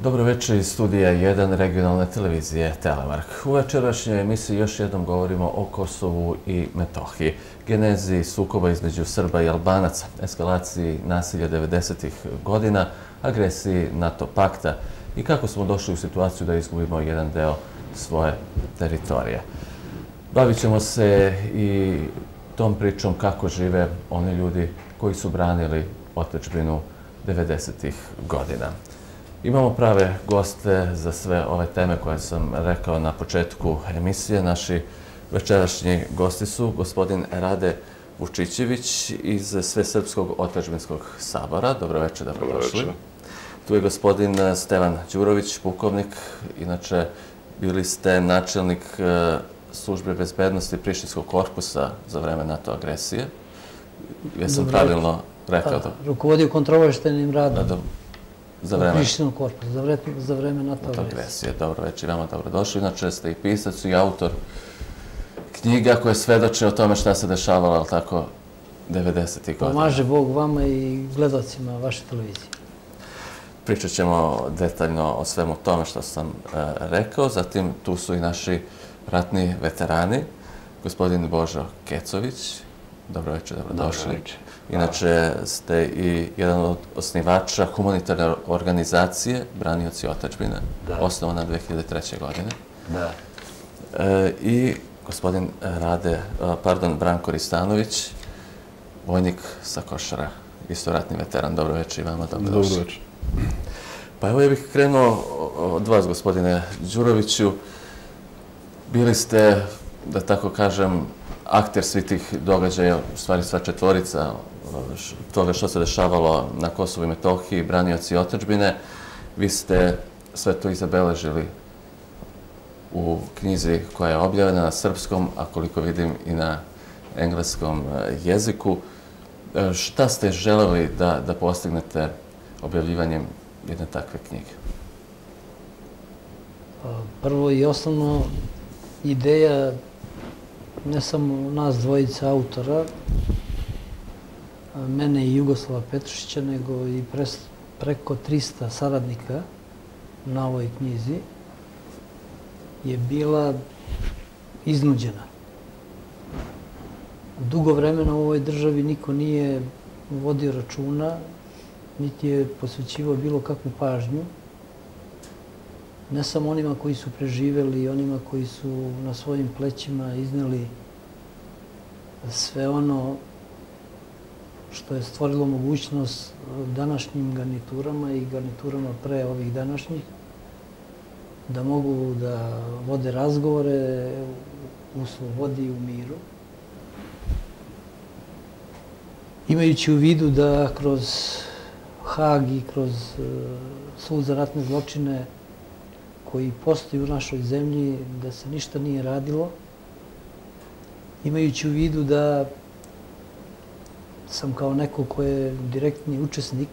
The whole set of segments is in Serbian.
Dobro večer iz studija 1 regionalne televizije Telemark. U večerašnjoj emisiji još jednom govorimo o Kosovu i Metohiji, genezi sukoba između Srba i Albanaca, eskalaciji nasilja 90-ih godina, agresiji NATO pakta i kako smo došli u situaciju da izgubimo jedan deo svoje teritorije. Bavit ćemo se i tom pričom kako žive oni ljudi koji su branili otadžbinu 90-ih godina. Imamo prave goste za sve ove teme koje sam rekao na početku emisije. Naši večerašnji gosti su gospodin Rade Vučićević iz Svesrpskog otadžbinskog sabora. Dobro večer, dobrodošli. Tu je gospodin Stevan Đurović, pukovnik. Inače, bili ste načelnik službe bezbednosti Prištinskog korpusa za vreme NATO agresije. Jesam pravilno rekao? Rukovodio kontrolobavještajnim radom. Za vreme Prištinog korpusa, za vreme NATO agresije. Dobro večer, vama dobrodošli. Inače ste i pisac i autor knjiga koje svedoče o tome šta se dešavalo, ali tako, 90-ih godina. Pomaže Bog vama i gledalcima vaše televizije. Pričat ćemo detaljno o svemu tome što sam rekao. Zatim tu su i naši ratni veterani, gospodin Božo Kecović. Dobro večer, dobrodošli. Inače ste i jedan od osnivača humanitarne organizacije Branioci otadžbine, osnovana 2003. godine. Da. I gospodin Branko Ristanović, vojnik sa Košara, isto ratni veteran. Dobro večer i vama, dobrodošli. Dobro večer. Pa evo ja bih krenuo od vas, gospodine Đuroviću. Bili ste, da tako kažem, akter svih tih događaja, u stvari sva četvorica toga što se dešavalo na Kosovu i Metohiji, branioci otadžbine. Vi ste sve to izabeležili u knjizi koja je objavljena na srpskom, a koliko vidim i na engleskom jeziku. Šta ste želeli da postignete objavljivanjem jedne takve knjige? Prvo i osnovno ideja ne samo nas dvojica autora, mene i Jugoslava Petrušića, nego i preko 300 saradnika na ovoj knjizi, je bila iznuđena. Dugo vremena u ovoj državi niko nije vodio računa, niti je posvećivao bilo kakvu pažnju, ne samo onima koji su preživeli i onima koji su na svojim plećima izneli sve ono što je stvorilo mogućnost današnjim garniturama i garniturama pre ovih današnjih da mogu da vode razgovore u slobodi i u miru. Imajući u vidu da kroz Hag i kroz Sud za ratne zločine koji postoji u našoj zemlji, da se ništa nije radilo, imajući u vidu da sam kao neko ko je direktni učesnik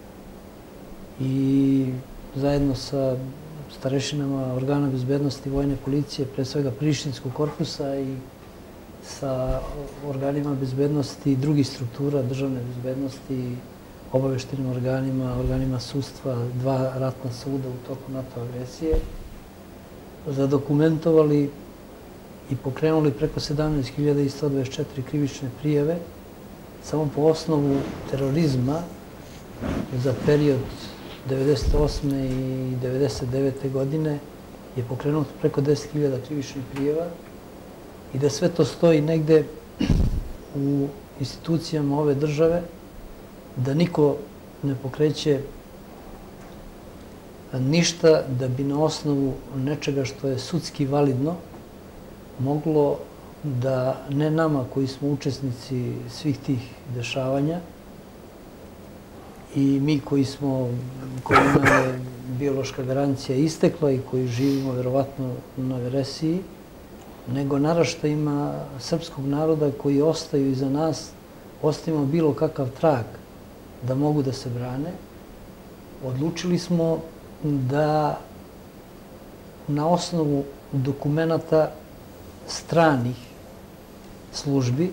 i zajedno sa starešinama organa bezbednosti i vojne policije, pre svega Prištinskog korpusa i sa organima bezbednosti i drugih struktura državne bezbednosti, obaveštenim organima, organima sudstva, 2 ratna suda u toku NATO agresije, zadokumentovali i pokrenuli preko 17.124 krivične prijave samo po osnovu terorizma za period 1998. i 1999. godine je pokrenuto preko 10.000 krivičnih prijava i da sve to stoji negde u institucijama ove države, da niko ne pokreće ništa da bi na osnovu nečega što je sudski validno moglo da ne nama koji smo učesnici svih tih dešavanja i mi kojima je biološka garancija istekla i koji živimo verovatno na veresiji, nego naraštajima srpskog naroda koji ostaju iza nas, ostavimo bilo kakav trag da mogu da se brane, odlučili smo da na osnovu dokumenata stranih službi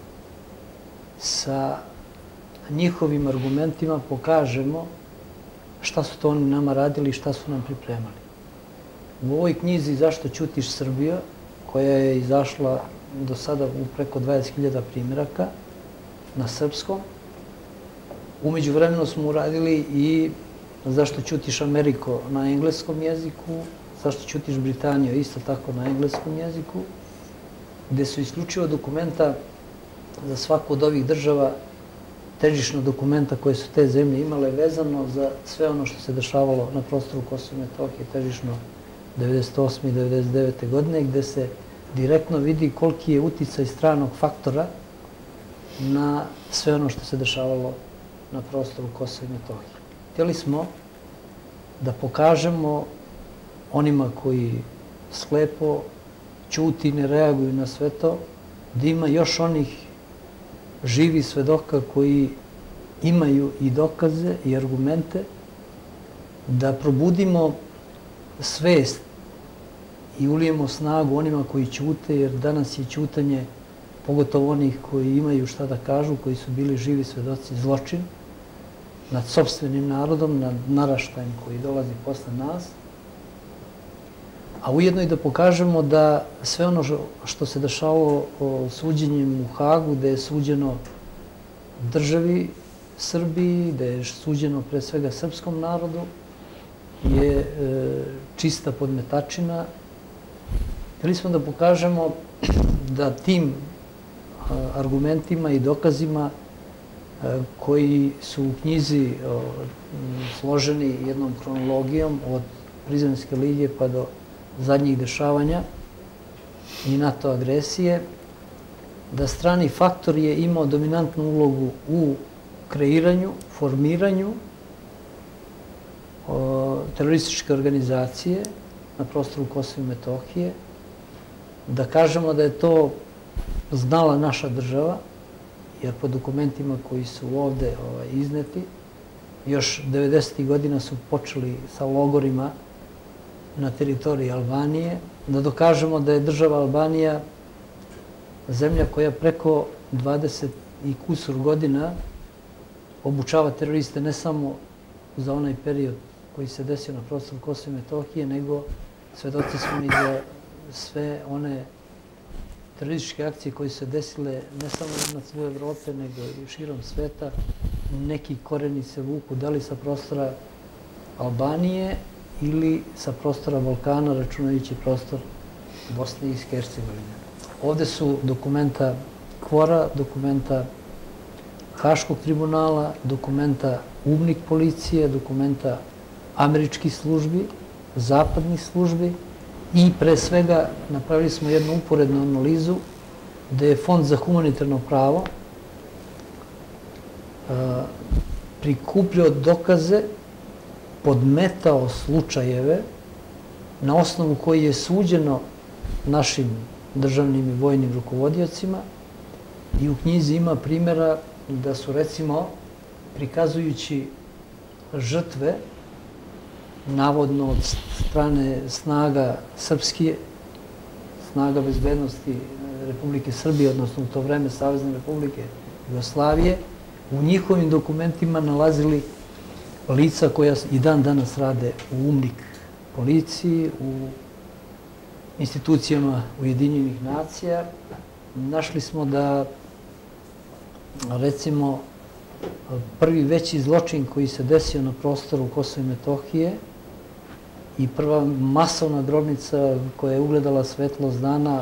sa njihovim argumentima pokažemo šta su to oni nama radili i šta su nam pripremali. U ovoj knjizi Zašto ćutiš Srbijo, koja je izašla do sada u preko 20.000 primjeraka na srpskom, umeđu vremenu smo uradili i Zašto ćutiš Ameriko na engleskom jeziku, Zašto ćutiš Britanijo isto tako na engleskom jeziku, gde su isključivo dokumenta za svaku od ovih država, težišna dokumenta koje su te zemlje imale vezano za sve ono što se dešavalo na prostoru Kosova i Metohije, težišno 1998. i 1999. godine, gde se direktno vidi koliki je uticaj stranog faktora na sve ono što se dešavalo na prostoru Kosova i Metohije. Htjeli smo da pokažemo onima koji slepo ćuti i ne reaguju na sve to, da ima još onih živi svedoka koji imaju i dokaze i argumente, da probudimo svest i ulijemo snagu onima koji ćute, jer danas je ćutanje, pogotovo onih koji imaju šta da kažu, koji su bili živi svedoci, zločin nad sopstvenim narodom, nad naraštajem koji dolazi posle nas, a ujedno i da pokažemo da sve ono što se dešavalo suđenjem u Hagu, da je suđeno državi Srbiji, da je suđeno pre svega srpskom narodu, je čista podmetačina. Htjeli smo da pokažemo da tim argumentima i dokazima koji su u knjizi složeni jednom kronologijom od Prizrenske lige pa do zadnjih dešavanja i NATO agresije, da strani faktor je imao dominantnu ulogu u kreiranju, formiranju terorističke organizacije na prostoru Kosova i Metohije, da kažemo da je to znala naša država, jer po dokumentima koji su ovde izneti, još 90. godina su počeli sa logorima na teritoriji Albanije, da dokažemo da je država Albanija zemlja koja preko 20 i kusur godina obučava teroriste ne samo za onaj period koji se desio na prostoru Kosova i Metohije, nego svedoci smo i za sve one terorističke akcije koje su se desile ne samo na tlu Evrope, nego i širom sveta. Neki koreni se vuku da li sa prostora Albanije ili sa prostora Balkana, računajući prostor Bosne i Hercegovine. Ovde su dokumenta KFOR-a, dokumenta Haškog tribunala, dokumenta UNMIK policije, dokumenta američkih službi, zapadnih službi i pre svega napravili smo jednu uporednu analizu gde je Fond za humanitarno pravo prikupljao dokaze, podmetao slučajeve na osnovu koji je suđeno našim državnim i vojnim rukovodiocima i u knjizi ima primjera da su, recimo, prikazujući žrtve navodno od strane snaga srpske, snaga bezbednosti Republike Srbije, odnosno u to vreme Savezne Republike Jugoslavije, u njihovim dokumentima nalazili lica koja i dan danas rade u UNMIK policiji, u institucijama Ujedinjenih nacija. Našli smo da, recimo, prvi veći zločin koji se desio na prostoru Kosova i Metohije i prva masovna grobnica koja je ugledala svetlost dana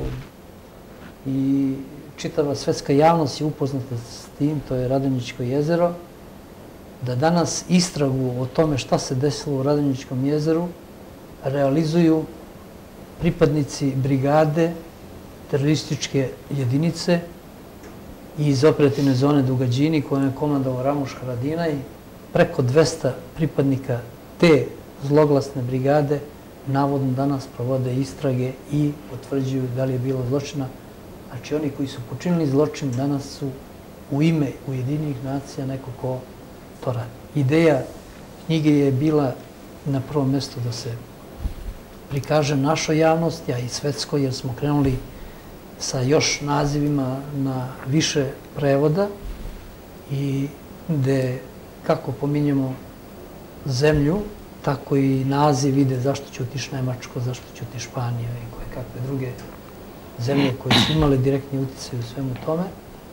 i čitava svetska javnost je upoznata s tim, to je Radonjičko jezero, da danas istragu o tome šta se desilo u Radonjičkom jezeru realizuju pripadnici brigade, terorističke jedinice iz operativne zone Dugađini kojom je komandovao Ramuš Haradinaj. Preko 200 pripadnika te zloglasne brigade navodno danas provode istrage i potvrđuju da li je bilo zločina. Znači, oni koji su počinili zločin danas su u ime Ujedinjenih nacija neko ko to radi. Ideja knjige je bila na prvom mjestu da se prikaže našoj javnosti, a i svetskoj, jer smo krenuli sa još nazivima na više prevoda i gde, kako pominjemo zemlju, tako i naziv ide zašto će otiš Nemačko, zašto će otiš Španija i koje kakve druge zemlje koje su imale direktni uticaj u svemu tome.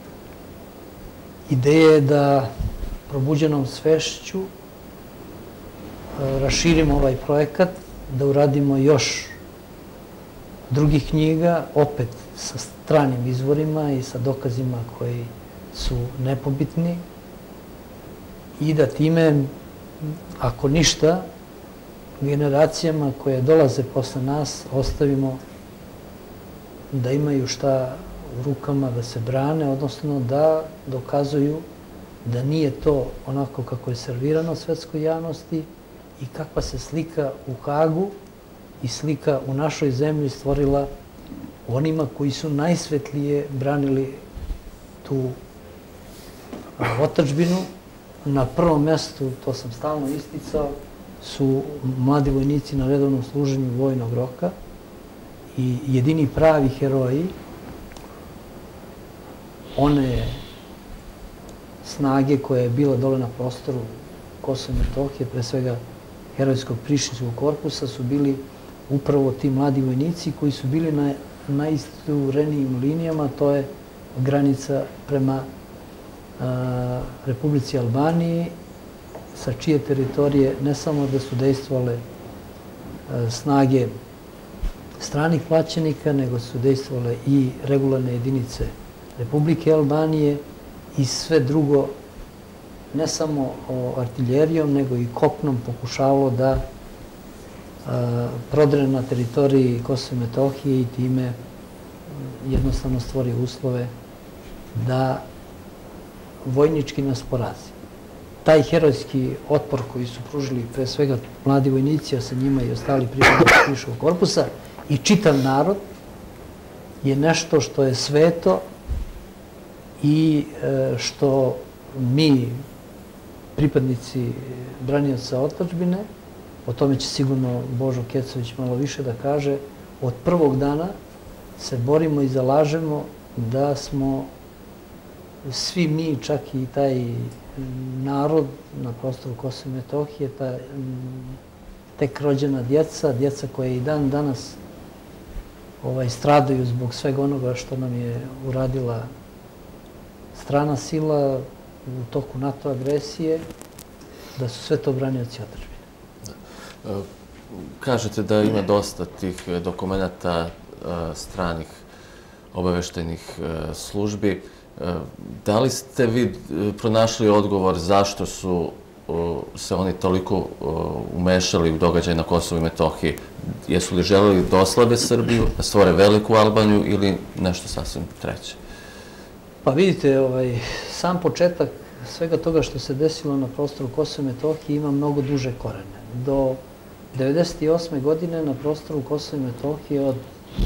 Ideja je da probuđenom svešću raširimo ovaj projekat, da uradimo još drugih knjiga, opet sa stranim izvorima i sa dokazima koji su nepobitni i da time, ako ništa, generacijama koje dolaze posle nas ostavimo da imaju šta u rukama da se brane, odnosno da dokazuju da nije to onako kako je servirano svetskoj javnosti i kakva se slika u Hagu i slika u našoj zemlji stvorila onima koji su najsvetlije branili tu otadžbinu. Na prvom mestu, to sam stalno isticao, su mladi vojnici na redovnom služenju vojnog roka i jedini pravi heroji one snage koja je bila dole na prostoru Kosova i Metohije, pre svega herojskog Prištinskog korpusa, su bili upravo ti mladi vojnici koji su bili na najisturenijim linijama, to je granica prema Republici Albaniji, sa čije teritorije ne samo da su dejstvovale snage stranih plaćenika, nego su dejstvovale i regularne jedinice Republike Albanije i sve drugo, ne samo artiljerijom, nego i kopnom pokušavalo da prodre na teritoriji Kosova i Metohije i time jednostavno stvori uslove da vojnički nas porazi. Taj herojski otpor koji su pružili pre svega mladi vojnici, a sa njima i ostali pripadnici Prištinskog korpusa i čitav narod, je nešto što je sveto i što mi, pripadnici branioca otadžbine, o tome će sigurno Božo Kecović malo više da kaže, od prvog dana se borimo i zalažemo da smo svi mi, čak i taj narod na prostoru Kosova i Metohije, tek rođena djeca koje i dan danas stradaju zbog svega onoga što nam je uradila strana sila u toku NATO agresije, da su sve to branioci otadžbine. Kažete da ima dosta tih dokumenta stranih obaveštajnih službi. Da li ste vi pronašli odgovor zašto su se oni toliko umešali u događaj na Kosovu i Metohiji? Jesu li želeli da oslabe Srbiju, da stvore veliku Albaniju ili nešto sasvim treće? Pa vidite, sam početak svega toga što se desilo na prostoru Kosova i Metohije ima mnogo duže korene. Do 1998. godine na prostoru Kosova i Metohije od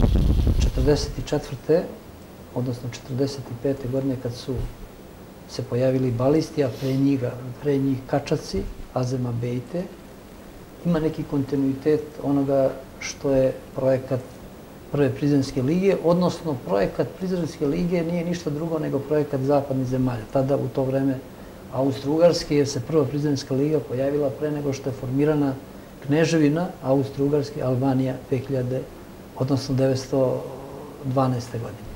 1944. odnosno 1945. godine kad su se pojavili balisti, a pre njih kačaci, Azema Bejte, ima neki kontinuitet onoga što je projekat Prve Prizrenske lige, odnosno projekat Prizrenske lige nije ništa drugo nego projekat zapadnih zemalja. Tada u to vreme Austro-Ugarske, jer se Prva Prizrenska liga pojavila pre nego što je formirana Kneževina Austro-Ugarske Albanija 2000, odnosno 1912. godine.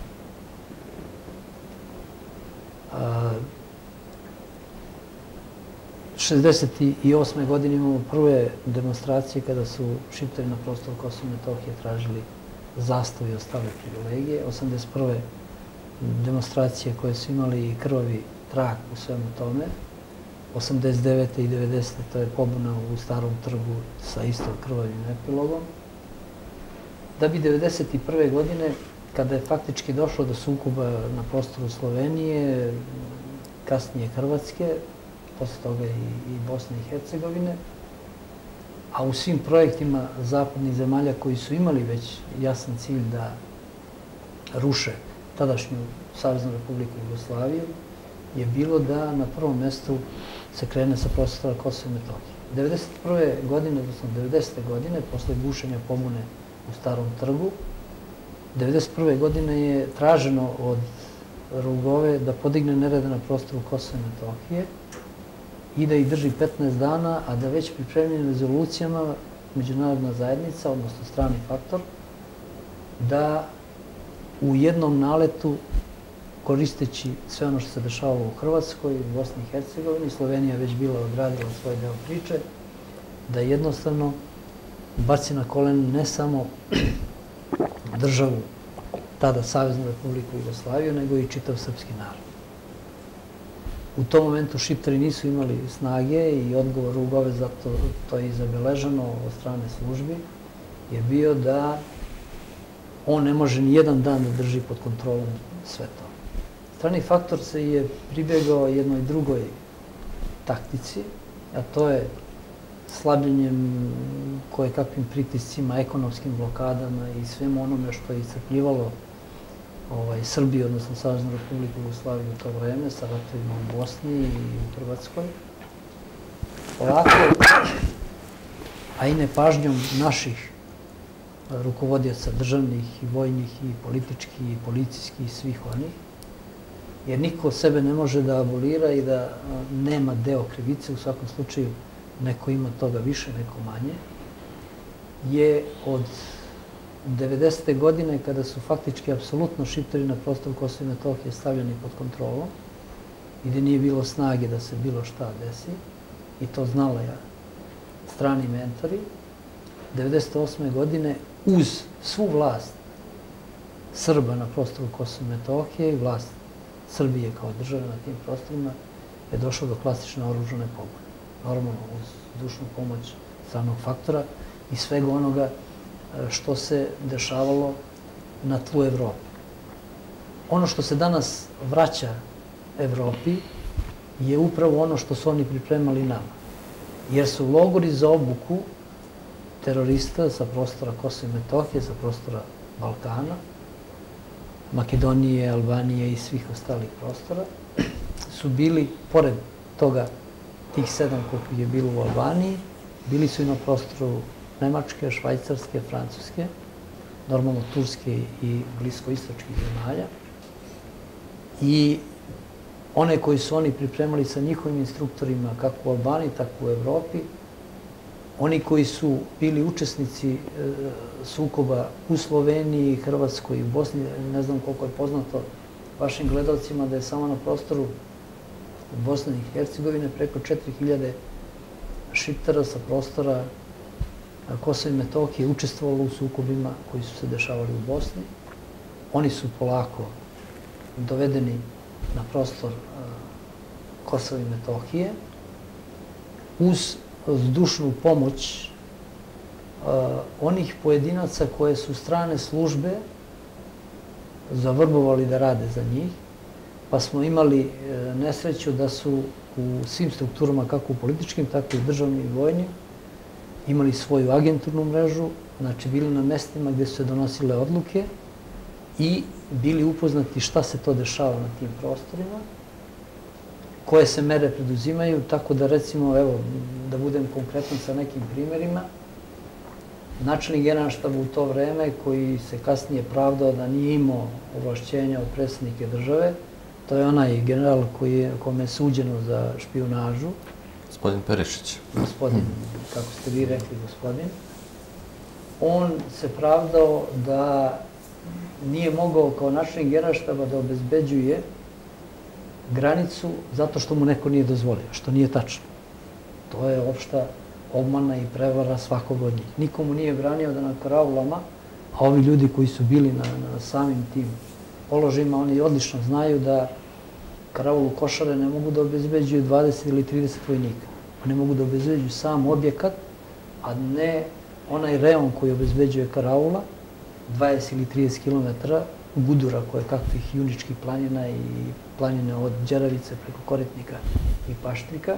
1968. godine imamo prve demonstracije kada su Šiptari na prostoru Kosova i Metohije tražili zastavu i ostale privilegije. 1981. demonstracije koje su imali i krvavi trak u svemu tome. 1989. i 1990. to je pobuna u Starom trgu sa isto krvavim epilogom. Da bi 1991. godine, kada je faktički došlo do sukoba na prostoru Slovenije, kasnije Hrvatske, posle toga i Bosne i Hercegovine, a u svim projektima zapadnih zemalja koji su imali već jasan cilj da ruše tadašnju Saveznu Republiku Jugoslaviju, je bilo da na prvom mestu se krene sa prostora Kosova i Metohije. 1991. godine, odnosno 1990. godine, posle gušenja pobune u Starom trgu, 1991. godine je traženo od Rugove da podigne nerede na prostoru Kosova i Metohije i da ih drži 15 dana, a da već pripremljenim rezolucijama međunarodna zajednica, odnosno strani faktor, da u jednom naletu, koristeći sve ono što se dešavalo u Hrvatskoj, u Bosni i Hercegovini, Slovenija je već bila odradila svoj deo priče, da jednostavno baci na koleno ne samo državu, tada Saveznu Republiku Jugoslaviju, nego i čitav srpski narod. U tom momentu Šiptari nisu imali snage i odgovor Rugove, zato to je i zabeleženo od strane službi, je bio da on ne može ni jedan dan da drži pod kontrolom sve to. Strani faktor se je pribjegao jednoj drugoj taktici, a to je slabljenjem kojekakvim pritiscima, ekonomskim blokadama i svemu onome što je iscrpljivalo Srbiju, odnosno Saveznu Republiku Jugoslaviju u to vreme, sa ratovima u Bosni i u Hrvatskoj. Ovako, a i nepažnjom naših rukovodioca državnih i vojnih i političkih i policijskih i svih onih, jer niko sebe ne može da abolira i da nema deo krivice, u svakom slučaju neko ima toga više, neko manje, je od 90. godine, kada su faktički apsolutno Šiptari na prostoru Kosova i Metohije stavljeni pod kontrolom i gde nije bilo snage da se bilo šta desi, i to znala je strani mentori, 98. godine uz svu vlast Srba na prostoru Kosova i Metohije i vlast Srbije kao države na tim prostorima je došlo do klasične oružane pobune. Normalno, uz dušnu pomoć stranog faktora i svega onoga što se dešavalo na tlu Evrope. Ono što se danas vraća Evropi je upravo ono što su oni pripremali nama. Jer su logori za obuku terorista sa prostora Kosova i Metohije, sa prostora Balkana, Makedonije, Albanije i svih ostalih prostora, su bili, pored toga, tih 7 koliko je bilo u Albaniji, bili su i na prostoru Nemačke, Švajcarske, Francuske, normalno Turske i bliskoistočkih zemalja. I one koji su oni pripremali sa njihovim instruktorima, kako u Albaniji, tako u Evropi, oni koji su bili učesnici sukoba u Sloveniji, Hrvatskoj i Bosni, ne znam koliko je poznato vašim gledalcima da je samo na prostoru Bosne i Hercegovine preko 4000 Šiptara sa prostora Kosova i Metohije učestvovalo u sukobima koji su se dešavali u Bosni. Oni su polako dovedeni na prostor Kosova i Metohije uz zdušnu pomoć onih pojedinaca koje su strane službe zavrbovali da rade za njih, pa smo imali nesreću da su u svim strukturama, kako u političkim, tako i državnim i vojnim, imali svoju agenturnu mrežu, znači bili na mestima gde su se donosile odluke i bili upoznati šta se to dešava na tim prostorima, koje se mere preduzimaju, tako da recimo, evo, da budem konkretan sa nekim primjerima, načelnik Generalštaba u to vreme, koji se kasnije pravdao da nije imao ovlašćenja od predsjednike države, to je onaj general kome je suđeno za špijunažu. Gospodin Perišić. Gospodin, kako ste vi rekli, gospodin. On se pravdao da nije mogao kao načelnik Generalštaba da obezbeđuje granicu zato što mu neko nije dozvolio, što nije tačno. To je opšta obmana i prevara svakog od njih. Nikomu nije branio da na karaulama, a ovi ljudi koji su bili na samim tim položajima, oni odlično znaju da karaulu Košare ne mogu da obezbeđuju 20 ili 30 vojnika. Oni mogu da obezbeđuju sam objekat, a ne onaj reon koji obezbeđuje karaula, 20 ili 30 km gudura koje kakvih juničkih planina i planine od Đeravice preko Koretnika i Paštrika,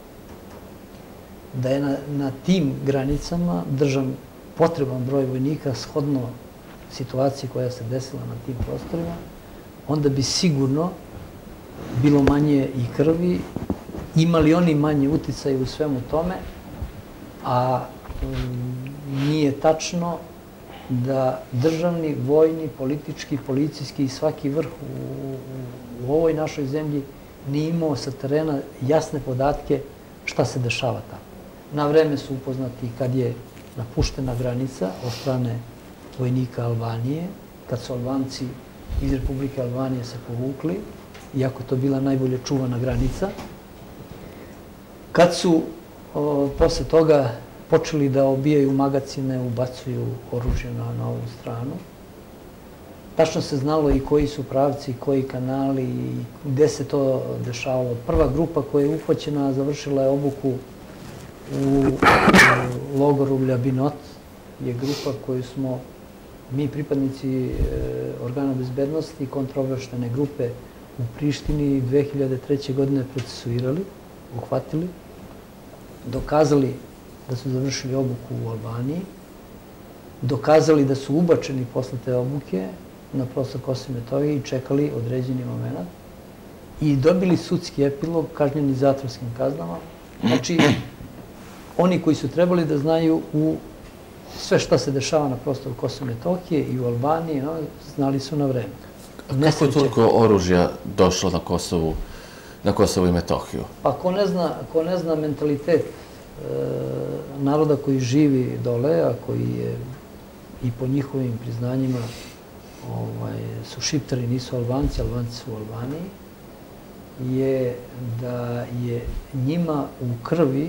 da je na tim granicama držan potreban broj vojnika shodno situaciji koja se desila na tim prostorima, onda bi sigurno bilo manje i krvi, imali oni manje uticaja u svemu tome, a nije tačno da državni, vojni, politički, policijski i svaki vrh u ovoj našoj zemlji nije imao sa terena jasne podatke šta se dešava tamo. Na vreme su upoznati kad je napuštena granica od strane vojnika Albanije, kad su Albanci iz Republike Albanije se povukli, iako to bila najbolje čuvana granica. Kad su posle toga počeli da obijaju magacine, ubacuju oružje na ovu stranu, tačno se znalo i koji su pravci, koji kanali i gde se to dešavalo. Prva grupa koja je uhvaćena završila je obuku u logoru Ljabinot, je grupa koju smo mi, pripadnici organa bezbednosti i kontraobaveštajne grupe u Prištini 2003. godine procesuirali, uhvatili, dokazali da su završili obuku u Albaniji, dokazali da su ubačeni posle te obuke na prostor Kosova i Metohije i čekali određeni moment i dobili sudski epilog, kažnjeni zatvorskim kaznama. Znači, oni koji su trebali da znaju sve šta se dešava na prostoru Kosova i Metohije i u Albaniji, znali su na vreme. Kako je toliko oružja došlo na Kosovo i Metohiju? Pa ko ne zna mentalitet naroda koji živi dole, a koji je i po njihovim priznanjima su Šiptari, nisu Albanci, Albanci su u Albaniji, je da je njima u krvi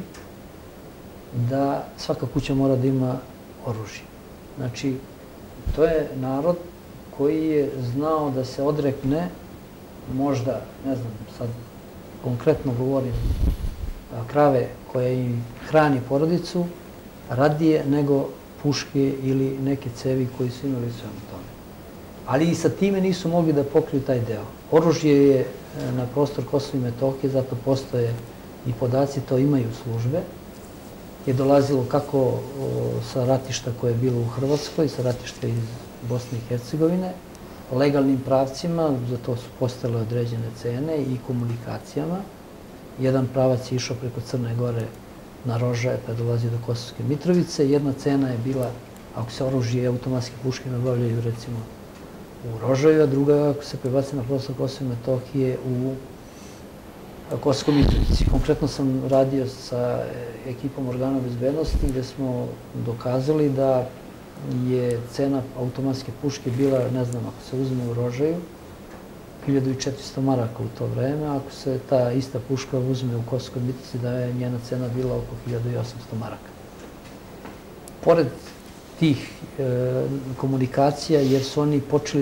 da svaka kuća mora da ima oružje. Znači, to je narod koji je znao da se odrekne, možda, ne znam, sad konkretno govorim, krave koja im hrani porodicu, radije nego puške ili neke cevi koji su imali u svemu tome. Ali i sa time nisu mogli da pokriju taj deo. Oružje je na prostor Kosova i Metohije, zato postoje i podaci, to imaju službe, je dolazilo kako sa ratišta koje je bilo u Hrvatskoj, sa ratišta iz Bosne i Hercegovine, legalnim pravcima, za to su postojale određene cene i komunikacijama. Jedan pravac je išao preko Crne Gore na Rožaje, pa je dolazio do Kosovske Mitrovice. Jedna cena je bila, ako se oružje i automatske puške nabavljaju, recimo, u Rožaju, a druga ako se prebaci na prostor Kosova i Metohije u Kosovskoj Mitrovici. Konkretno sam radio sa ekipom organa bezbednosti gde smo dokazali da je cena automatske puške bila, ne znam, ako se uzme u Rožaju, 1400 maraka u to vreme, a ako se ta ista puška uzme u Kosovskoj Mitrovici, da je njena cena bila oko 1800 maraka. Pored tih komunikacija, jer su oni počeli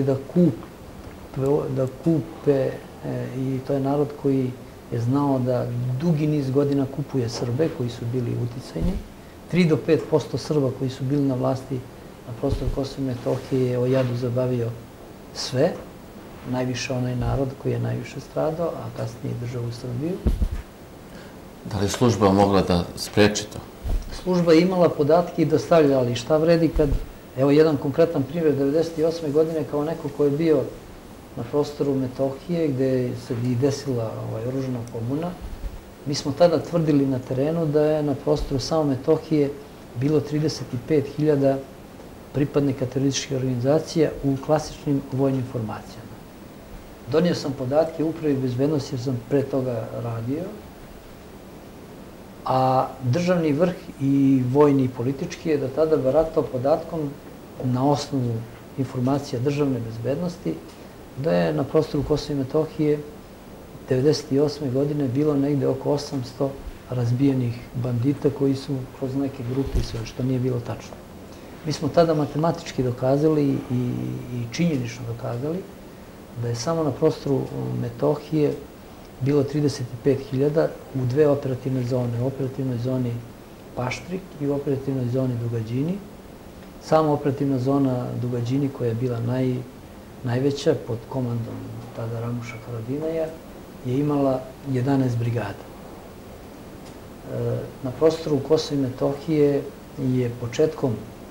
da kupe, i to je narod koji je znao da dugi niz godina kupuje Srbe koji su bili uticajni. 3 do 5% Srba koji su bili na vlasti na prostoru Kosova i Metohije je o jadu zabavio sve, najviše onaj narod koji je najviše stradao, a kasnije državu Srbiju. Da li je služba mogla da spreči to? Služba je imala podatke i dostavlja, ali šta vredi kad, evo jedan konkretan primjer, 1998. godine kao neko ko je bio na prostoru Metohije, gde se i desila oružana pobuna, mi smo tada tvrdili na terenu da je na prostoru samo Metohije bilo 35.000 pripadnika terorističkih organizacija u klasičnim vojnim formacijama. Donio sam podatke upravi bezbednosti jer sam pre toga radio, a državni vrh i vojni i politički je do tada baratao podatkom na osnovu informacija državne bezbednosti da je na prostoru Kosova i Metohije 1998. godine bilo negde oko 800 razbijenih bandita koji su kroz neke grupe i sve, što nije bilo tačno. Mi smo tada matematički dokazali i činjenično dokazali da je samo na prostoru Metohije bilo 35.000 u dve operativne zone, u operativnoj zoni Paštrik i u operativnoj zoni Dugađini. Sama operativna zona Dugađini, koja je bila najveća pod komandom tada Ramuša Haradinaja, je imala 11 brigada. Na prostoru Kosova i Metohije je početkom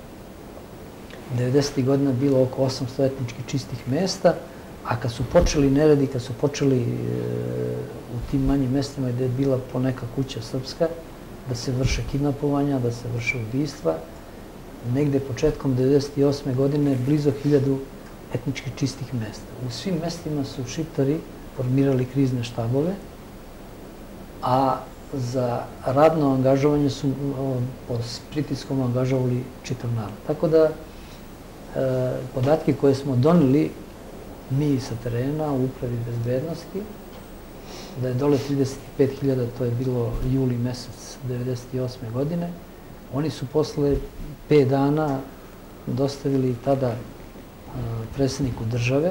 90. godina bilo oko 800 etnički čistih mesta, a kad su počeli neredi, kad su počeli u tim manjim mestima gde je bila poneka kuća srpska, da se vrše kidnapovanja, da se vrše ubistva, negde početkom 98. godine blizu 1000 etnički čistih mesta. U svim mestima su Šiptari formirali krizne štabove, a za radno angažovanje su pod pritiskom angažovali čitav narod. Tako da podatke koje smo doneli mi sa terena u upravi bezbednosti, da je dole 35.000, to je bilo juli mesec 1998. godine, oni su posle 5 dana dostavili tada predsjedniku države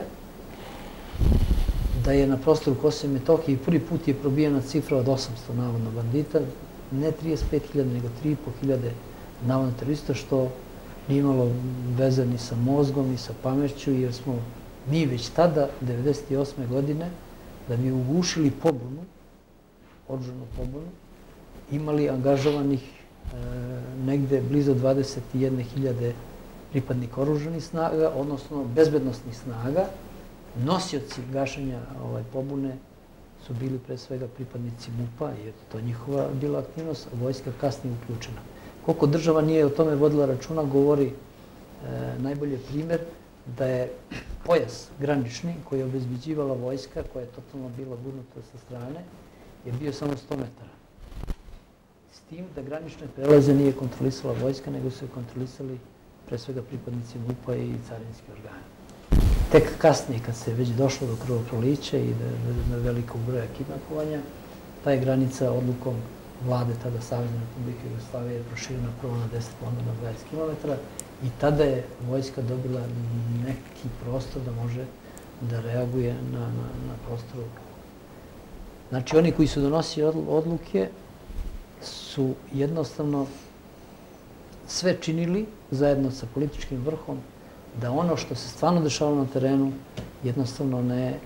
da je na prostoru Kosova i Metohije prvi put je probijena cifra od 800 navodno bandita, ne 35.000, nego 3.500 navodno terorista, što nije imalo veze ni sa mozgom, ni sa pameću, jer smo mi već tada, 1998. godine, da bi ugušili pobunu, oružanu pobunu, imali angažovanih negde blizu 21.000 pripadnika oružanih snaga, odnosno bezbednostnih snaga. Nosioci gašenja pobune su bili pre svega pripadnici MUP-a, jer to njihova bila aktivnost, a vojska kasnije uključena. Koliko država nije o tome vodila računa, govori najbolje primjer da je pojas granični koji je obezbeđivala vojska, koja je totalno bila gurnuta sa strane, je bio samo 100 metara. S tim da granične prelaze nije kontrolisala vojska, nego su je kontrolisali pre svega pripadnici MUP-a i carinski organi. Tek kasnije, kad se već došlo do krvoprolića i do velikog broja kidnapovanja, ta je granica odlukom vlade tada Savezne Republike Jugoslavije proširena prvo na 10, onda na 20 km i tada je vojska dobila neki prostor da može da reaguje na prostoru. Znači, oni koji su donosili odluke su jednostavno sve činili zajedno sa političkim vrhom da ono što se stvarno dešavalo na terenu jednostavno ne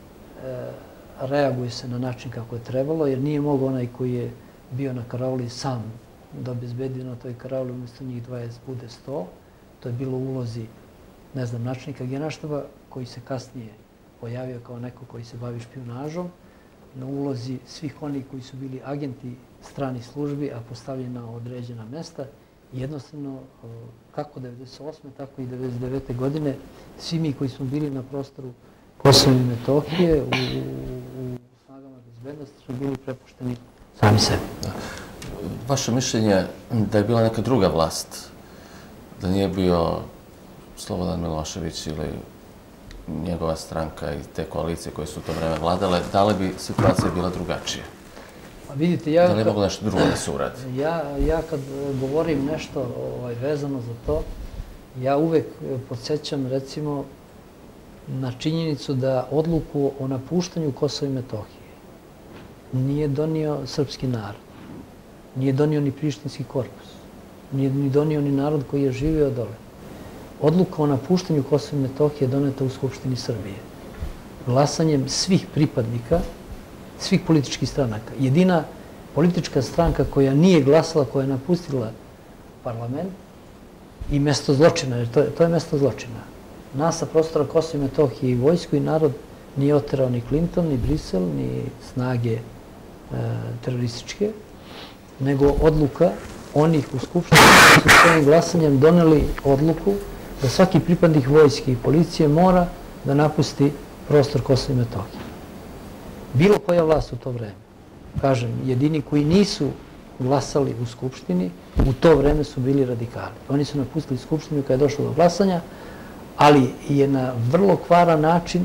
reaguje se na način kako je trebalo, jer nije mogao onaj koji je bio na karavli sam da obezbedi na toj karavli umjesto njih 20 bude 100. To je bilo u ulozi, ne znam, načelnika Generalštaba koji se kasnije pojavio kao neko koji se bavi špijunažom, na ulozi svih onih koji su bili agenti stranih službi, a postavljeni na određena mesta. Jednostavno, kako 1998. tako i 1999. godine, svi mi koji smo bili na prostoru Kosova i Metohije u snagama bezbednosti su bili prepušteni sami sebi. Vaše mišljenje da je bila neka druga vlast, da nije bio Slobodan Milošević ili njegova stranka i te koalicije koje su u to vreme vladale, da li bi situacija bila drugačija? Vidite, da li je mogu nešto drugo da se uradi? Ja kad govorim nešto vezano za to, ja uvek podsjećam recimo na činjenicu da odluku o napuštanju Kosova i Metohije nije donio srpski narod, nije donio ni Prištinski korpus, nije ni donio ni narod koji je živio dole. Odluka o napuštanju Kosova i Metohije je doneta u Skupštini Srbije. Glasanjem svih pripadnika, svih političkih stranaka. Jedina politička stranka koja nije glasala, koja je napustila parlament i mesto zločina, jer to je mesto zločina. Nas sa prostora Kosova i Metohije i vojsku i narod nije oterao ni Clinton, ni Brisel, ni snage terorističke, nego odluka onih u Skupštini koji su svojim glasanjem doneli odluku da svaki pripadnik vojske i policije mora da napusti prostor Kosova i Metohije. Bilo koja vlast u to vreme, kažem, jedini koji nisu glasali u Skupštini, u to vreme su bili radikali. Oni su napustili Skupštinu kada je došlo do glasanja, ali je na vrlo kvaran način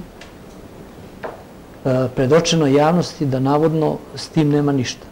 predočeno javnosti da navodno s tim nema ništa.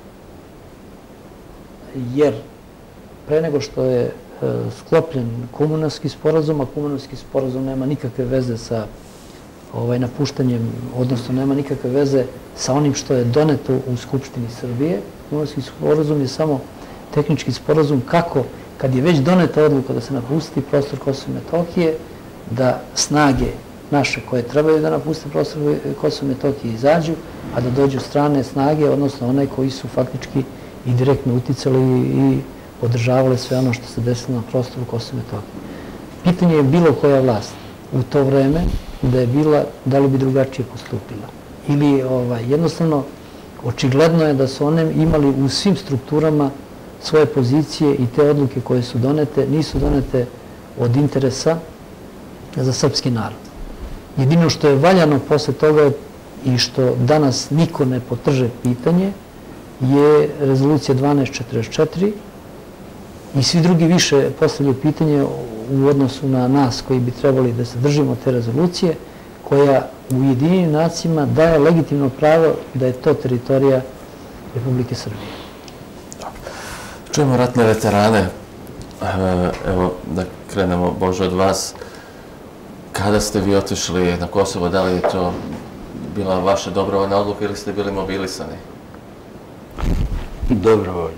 Jer pre nego što je sklopljen Kumanovski sporazum, a Kumanovski sporazum nema nikakve veze sa napuštanjem, odnosno nema nikakve veze sa onim što je doneto u Skupštini Srbije. Kumanovski sporazum je samo tehnički sporazum kako, kad je već doneta odluka da se napusti prostor Kosova i Metohije, da snage naše koje trebaju da napuste prostor Kosova i Metohije izađu, a da dođu strane snage, odnosno one koji su faktički i direktno uticali i podržavali sve ono što se desilo na prostoru Kosova i Metohije. Pitanje je bilo koja vlast u to vreme da je bila, da li bi drugačije postupila. Ili jednostavno, očigledno je da su one imali u svim strukturama svoje pozicije i te odluke koje su donete, nisu donete od interesa za srpski narod. Jedino što je valjano posle toga i što danas niko ne potrže pitanje, je rezolucija 1244 i svi drugi više postavljaju pitanje u odnosu na nas koji bi trebali da se držimo te rezolucije, koja u Ujedinjenim nacijama daje legitimno pravo da je to teritorija Republike Srbije. Čujemo ratne veterane. Evo da krenemo, Bože, od vas. Kada ste vi otišli na Kosovo, da li je to bila vaša dobrovoljna odluka ili ste bili mobilisani? Dobrovoljno.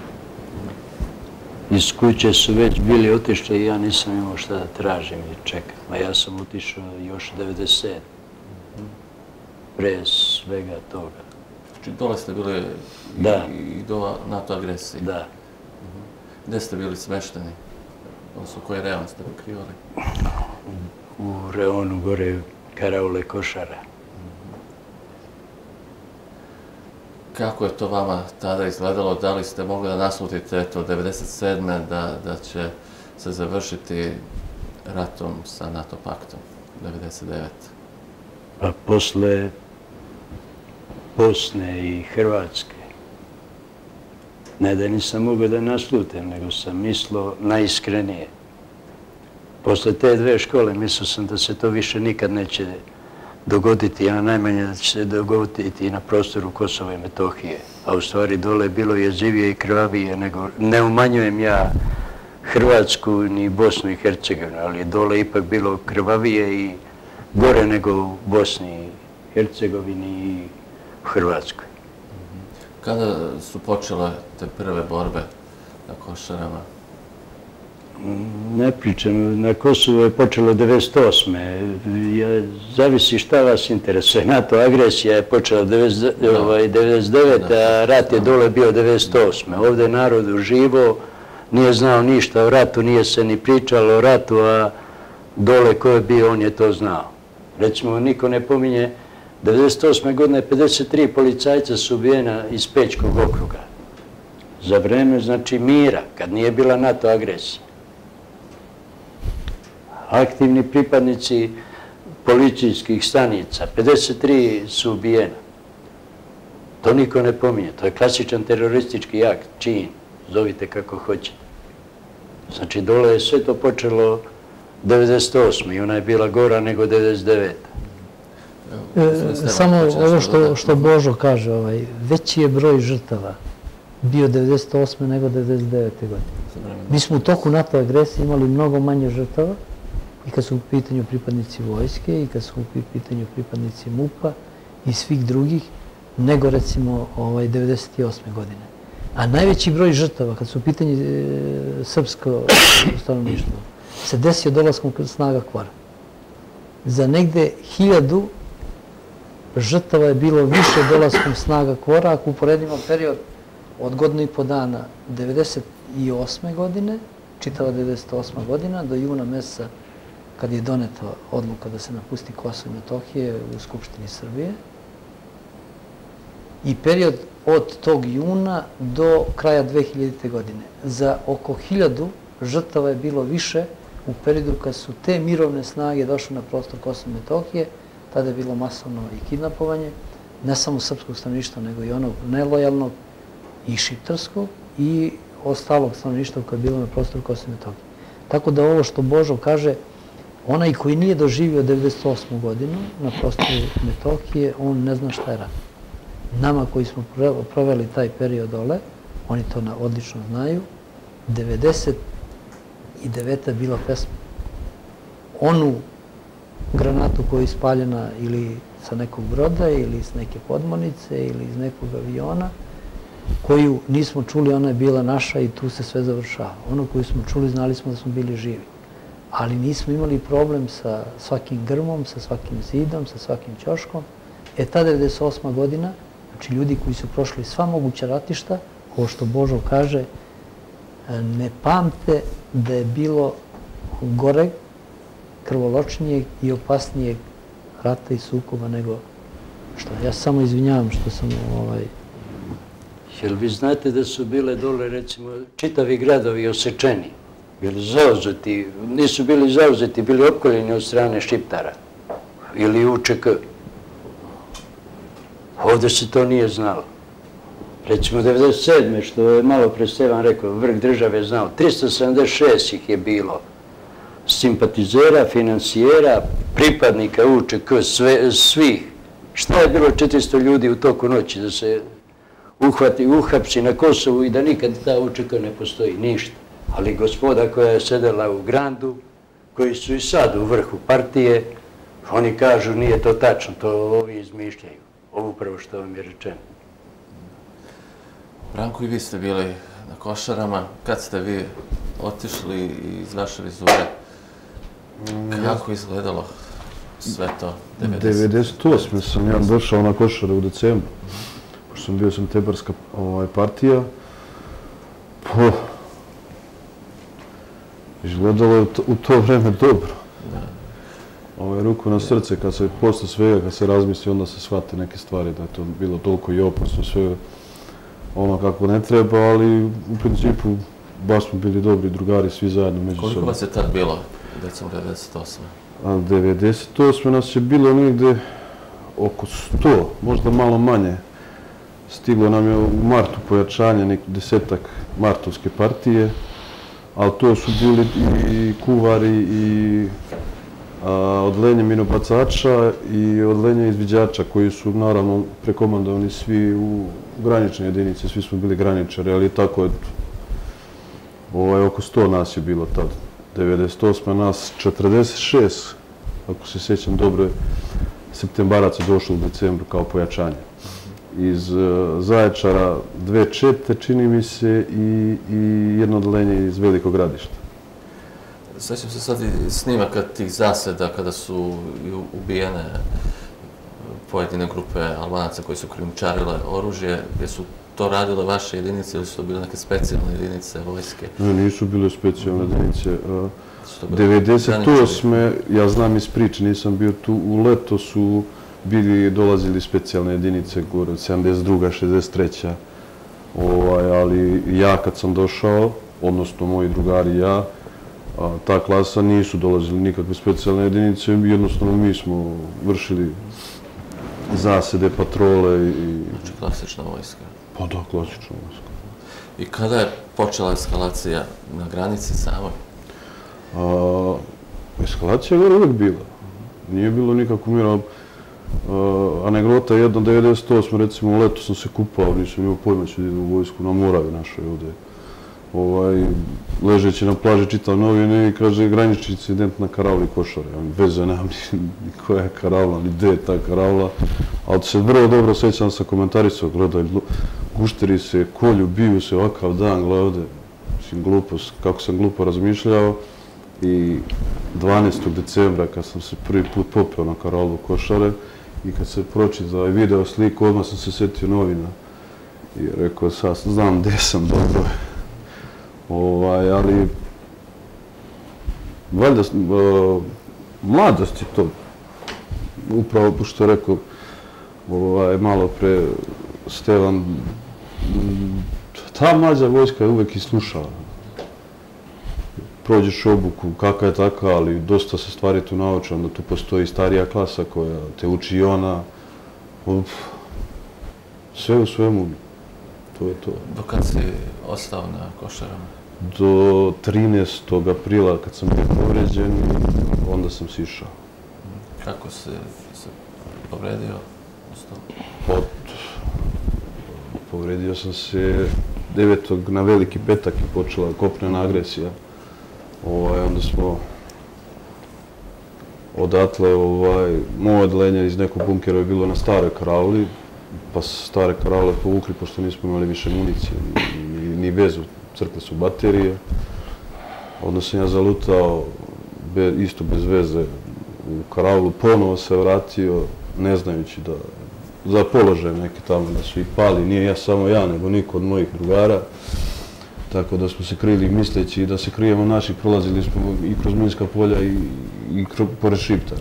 Iz kuće su već bili otišli i ja nisam imao šta da tražim i čekam. A ja sam otišao još 97. Pre svega toga. Znači, dole ste bili i do NATO agresije? Da. Gde ste bili smešteni? Odnosno, koji reon ste pokrivali? U reonu gore Karaule Košara. Kako je to vama tada izgledalo? Da li ste mogli da naslutite eto 1997. da će se završiti ratom sa NATO paktom 1999. Pa posle Bosne i Hrvatske. Ne da nisam mogao da naslutim, nego sam mislio najiskrenije. Posle te dve škole mislio sam da se to više nikad neće dogoditi, a najmanje da će se dogoditi i na prostoru Kosova i Metohije. A u stvari dole je bilo jezivije i krvavije, nego ne umanjujem ja Hrvatsku ni Bosnu i Hercegovinu, ali je dole ipak bilo krvavije i gore nego u Bosni i Hercegovini i u Hrvatskoj. Kada su počele te prve borbe na Košarama? Ne pričam, na Kosovu je počelo 1998. Zavisi šta vas interesuje. NATO agresija je počela 1999. a rat je dole bio 1998. Ovdje je narod uživo, nije znao ništa o ratu, nije se ni pričalo o ratu, a dole ko je bio, on je to znao. Recimo, niko ne pominje, 1998. godine 53 policajca su ubijena iz Pećkog okruga. Za vreme, znači, mira, kad nije bila NATO agresija. Aktivni pripadnici policijskih stanica, 53 su ubijena. To niko ne pominje. To je klasičan teroristički akt, čin, zovite kako hoćete. Znači, dole je sve to počelo 1998. i ona je bila gora nego 1999. Samo ovo što Božo kaže, veći je broj žrtava bio 1998. nego 1999. godine. Mi smo u toku NATO agresije imali mnogo manje žrtava i kad su u pitanju pripadnici vojske i kad su u pitanju pripadnici MUP-a i svih drugih, nego recimo 1998. godine. A najveći broj žrtava, kad su u pitanju srpsko stanovništvo, se desio dolaskom snaga KFOR-a. Za negde 1000 žrtava je bilo više dolaskom snaga KFOR-a, ako uporedimo period od godinu i po dana 1998. godine, čitava 1998. godina, do juna meseca kad je doneta odluka da se napusti Kosovo i Metohije u Skupštini Srbije. I period od tog juna do kraja 2000. godine. Za oko 1000 žrtava je bilo više u periodu kad su te mirovne snage došle na prostor Kosova i Metohije. Tada je bilo masovno i kidnapovanje, ne samo srpskog stanovništva, nego i onog nelojalnog i šiptarskog i ostalog stanovništva koje je bilo na prostoru Kosova i Metohije. Tako da ovo što Božo kaže, onaj koji nije doživio 1998. godinu na prostoru Metohije, on ne zna šta je rat. Nama koji smo proveli taj period dole, oni to odlično znaju, 1999. je bila pesma. Onu granatu koja je ispaljena ili sa nekog broda, ili s neke podmornice, ili iz nekog aviona, koju nismo čuli, ona je bila naša i tu se sve završava. Ono koju smo čuli, znali smo da smo bili živi. Ali nismo imali problem sa svakim grmom, sa svakim zidom, sa svakim ćoškom. Ta 1998. godina, znači ljudi koji su prošli sva moguća ratišta, ovo što Božo kaže, ne pamte da je bilo goreg, krvoločnijeg i opasnijeg rata i sukoba nego što. Ja samo izvinjavam što sam Jel vi znate da su bile dole, recimo, čitavi gradovi osečeni, bili zauzeti, nisu bili zauzeti, bili opkoljeni od strane Šiptara ili UČK. Ovdje se to nije znalo. Recimo 1997. što je malo pre Stevan rekao, vrh države znao, 376 ih je bilo. Simpatizera, financijera, pripadnika UČK, svih. Šta je bilo 400 ljudi u toku noći da se uhapsi na Kosovu i da nikad ta UČK ne postoji, ništa. Ali gospoda koja je sedela u Grandu, koji su i sad u vrhu partije, oni kažu nije to tačno, to ovi izmišljaju. Ovo upravo što vam je rečeno. Branko, i vi ste bili na Košarama. Kad ste vi otišli iz vaše vizure, kako je izgledalo sve to? 98. sam ja došao na Košare u decembru, pošto sam bio septembarska partija. Izgledalo je u to vreme dobro. Ruku na srce, kad se posle svega, kad se razmisli, onda se shvate neke stvari, da je to bilo toliko i opasno, sve ono kako ne treba, ali u principu baš smo bili dobri drugari, svi zajedno među sobom. Koliko vas je tad bilo, decembra 98? 98. nas je bilo negde oko 100, možda malo manje. Stiglo nam je u martu pojačanje, nek 10-ak martovske partije, ali to su bili i kuvari i odlenje minobacača i odlenje izviđača koji su naravno prekomandovani svi u granične jedinice, svi smo bili graničari, ali tako je oko 100 nas je bilo tad. 98. nas 46, ako se sjećam dobro, septembaraca došlo u decembru kao pojačanje. Iz Zaječara 2 čete, čini mi se, i jedno odlenje iz Velikog Gradišta. Sjećam se sad i snimaka tih zaseda kada su ubijene pojedine grupe Albanaca koji su krijumčarile oružje. Jesu to radile vaše jedinice ili su to bile neke specijalne jedinice vojske? Ne, nisu bile specijalne jedinice. 98. ja znam iz priče, nisam bio tu, u leto su dolazili specijalne jedinice, gore 72. 63. Ali ja kad sam došao, odnosno moji drugari i ja, ta klasa nisu dolazili nikakve specijalne jedinice, jednostavno mi smo vršili zasede, patrole i... Znači klasična vojska. Pa da, klasična vojska. I kada je počela eskalacija na granici samoj? Eskalacija je uvijek bila. Nije bilo nikakvu mira. Anegdota jedna, 98. recimo u letu sam se kupao, nisam imao pojma ću da idem u vojsku na Moravi našoj ovdje. Ležeći na plaži čitam novine i kaže granični incident na karavli Košare. Veze nemam ni koja je karavla, ni gde je ta karavla. Ali se vrlo dobro sjećam sa komentarisao, gledaj, gušteri se, kolju, biju se ovakav dan, gledaj ovdje. Glupost, kako sam glupo razmišljao. I 12. decembra kad sam se prvi put popeo na karavlu Košare i kad se pročitao i video sliku, odmah sam se sjetio novina. I rekao, sad znam gdje sam, dobro je. Ali valjda mladost je to. Upravo pošto je rekao malo pre Stevan, ta mlađa vojska je uvek i slušala. Prođeš obuku, kakva je taka, ali dosta se stvari tu nauče, onda tu postoji starija klasa koja te uči i ona. Sve u svemu, to je to. Do kad si ostao na Košarama? Do 13. aprila kad sam bio povređen, onda sam sišao. Kako se povredio? Povredio sam se 9. na Veliki petak je počela kopnena agresija. Onda smo odatle, moje odlenje iz nekog bunkera je bilo na Staroj Karavli, pa stare karavle povukli pošto nismo imali više municije ni vezu, crkle su baterije. Onda sam ja zalutao isto bez veze u karavlu, ponovo se vratio, ne znajući da za položaj neki tamo da su i pali, nije ja samo ja, nego niko od mojih drugara. Tako da smo se krili misleći da se krijemo naših, prolazili smo i kroz minska polja i pored Šiptara.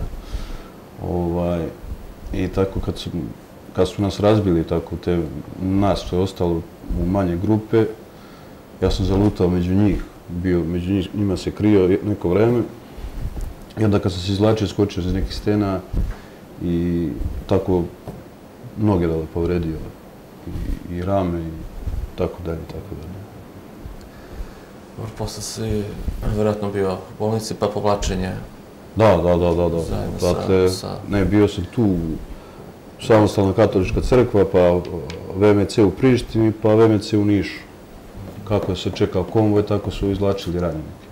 I tako kad su nas razbili, tako nas što je ostalo u manje grupe, ja sam zalutao među njih, među njima se krio neko vreme. I onda kad sam se izvlačio, skočio iz nekih stena i tako noge da povredio. i rame i tako dalje, tako dalje. Posle si vjerojatno bio u bolnici, pa povlačenje. Da. Dakle, ne, bio sam tu Samostalna katolička crkva, pa VMC u Prištini, pa VMC u Nišu. Kako se čekao konvoj, tako su izvlačili ranjenike.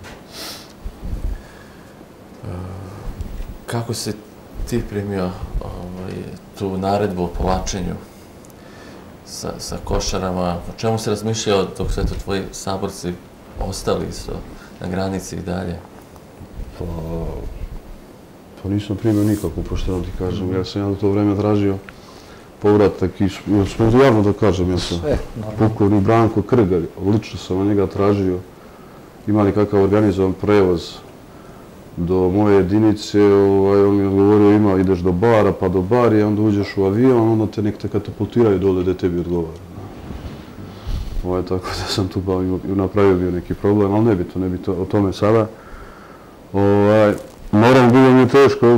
Kako si ti primio tu naredbu o povlačenju sa Košarama? O čemu si razmišljao dok sve to tvoji saborci ostali na granici i dalje? Pa nisam primio nikako, pošteno ti kažem. Ja sam u to vreme tražio povratak i smo javno da kažem, ja sam pukovnik Branko Krgar, lično sam od njega tražio imali kakav organizovan prevoz do moje jedinice, on mi je odgovorio ideš do bara, pa do bari, onda uđeš u avion, onda te nek te katapultiraju dole gde tebi odgovara. Tako da sam tu napravio bio neki problem, ali ne bi to o tome sada. Naravno, bilo mi je teško,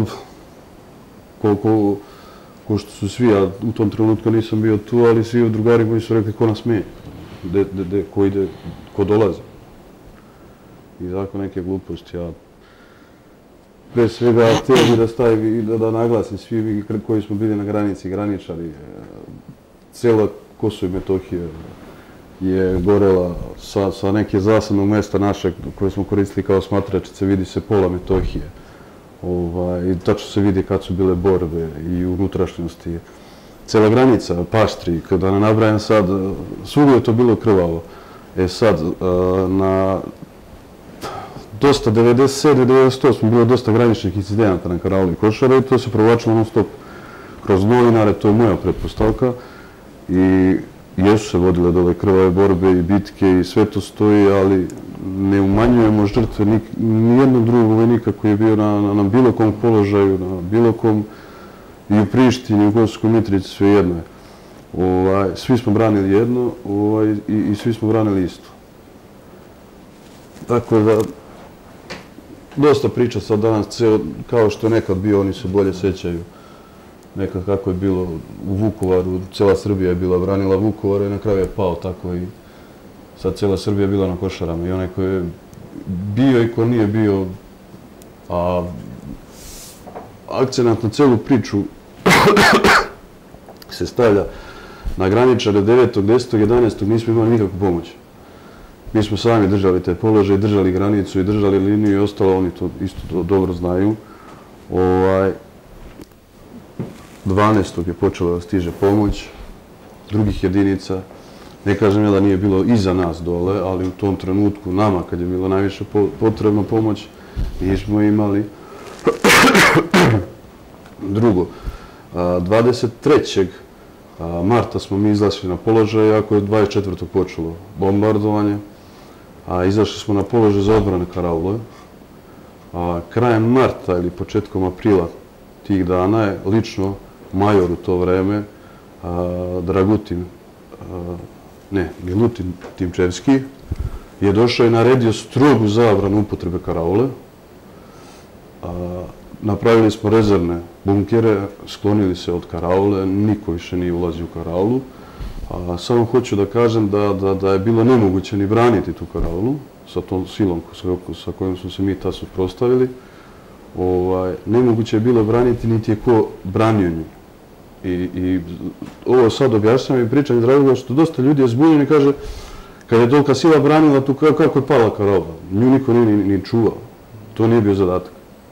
ko što su svi, ja u tom trenutku nisam bio tu, ali svi drugari moji su rekli ko nas menja, ko ide, ko dolazi. I tako neke gluposti, ja pre svega htio bi da stavim i da naglasim svi vi koji smo bili na granici, graničari, cijela Kosovo i Metohija je gorela sa neke zasadnog mesta našeg koje smo koristili kao smatračice, vidi se pola Metohije. I tačno se vidi kad su bile borbe i unutrašnjosti. Cijela granica, Paštri, kada ne nabrajam sad, svugdje je to bilo krvavo. Sad, na dosta 97. 98. bilo dosta graničnih incidenata na Karauli i Košara i to se provlačilo non stop kroz novinare, to je moja pretpostavka. I jesu se vodile dole krvave borbe i bitke i sve to stoji, ali ne umanjujemo žrtve nijednog drugog vojnika koji je bio na bilo kom položaju, na bilo kom i u Prištini, u Kosovskoj Mitrovici, sve jedno je. Svi smo branili jedno i svi smo branili isto. Tako da, dosta priča sad danas, kao što je nekad bio, oni se bolje sećaju. Nekad kako je bilo u Vukovaru, cijela Srbija je bila branila Vukovar i na kraju je pao tako i sad cijela Srbija je bila na Košarama i onaj ko je bio i ko nije bio, a akcenat na celu priču se stavlja na graničare 9. 10. 11. nismo imali nikakvu pomoć. Mi smo sami držali te položaje, držali granicu i držali liniju i ostalo, oni to isto dobro znaju. 12. je počela da stiže pomoć drugih jedinica. Ne kažem ja da nije bilo iza nas dole, ali u tom trenutku nama, kad je bilo najviše potrebna pomoć, nismo imali. Drugo, 23. marta smo mi izašli na položaj, ako je 24. počelo bombardovanje. Izašli smo na položaj za odbrane Karaule. Krajem marta ili početkom aprila tih dana je lično major u to vreme, Milutin Timčevski, je došao i naredio strogu zabranu upotrebe Karaule. Napravili smo rezervne bunkere, sklonili se od Karaule, niko više nije ulazio u Karaulu. Samo hoću da kažem da je bilo nemoguće ni braniti tu Karaulu sa tom silom sa kojom smo se mi tad suprotstavili. Nemoguće je bilo braniti, niti je ko branio nju. I ovo sad objašnjam i pričam iz razloga što dosta ljudi je zbunjeno i kaže kad je tolika sila branila tu, kako je pala Karaula? Nju niko nije ni čuvao. To nije bio zadatak.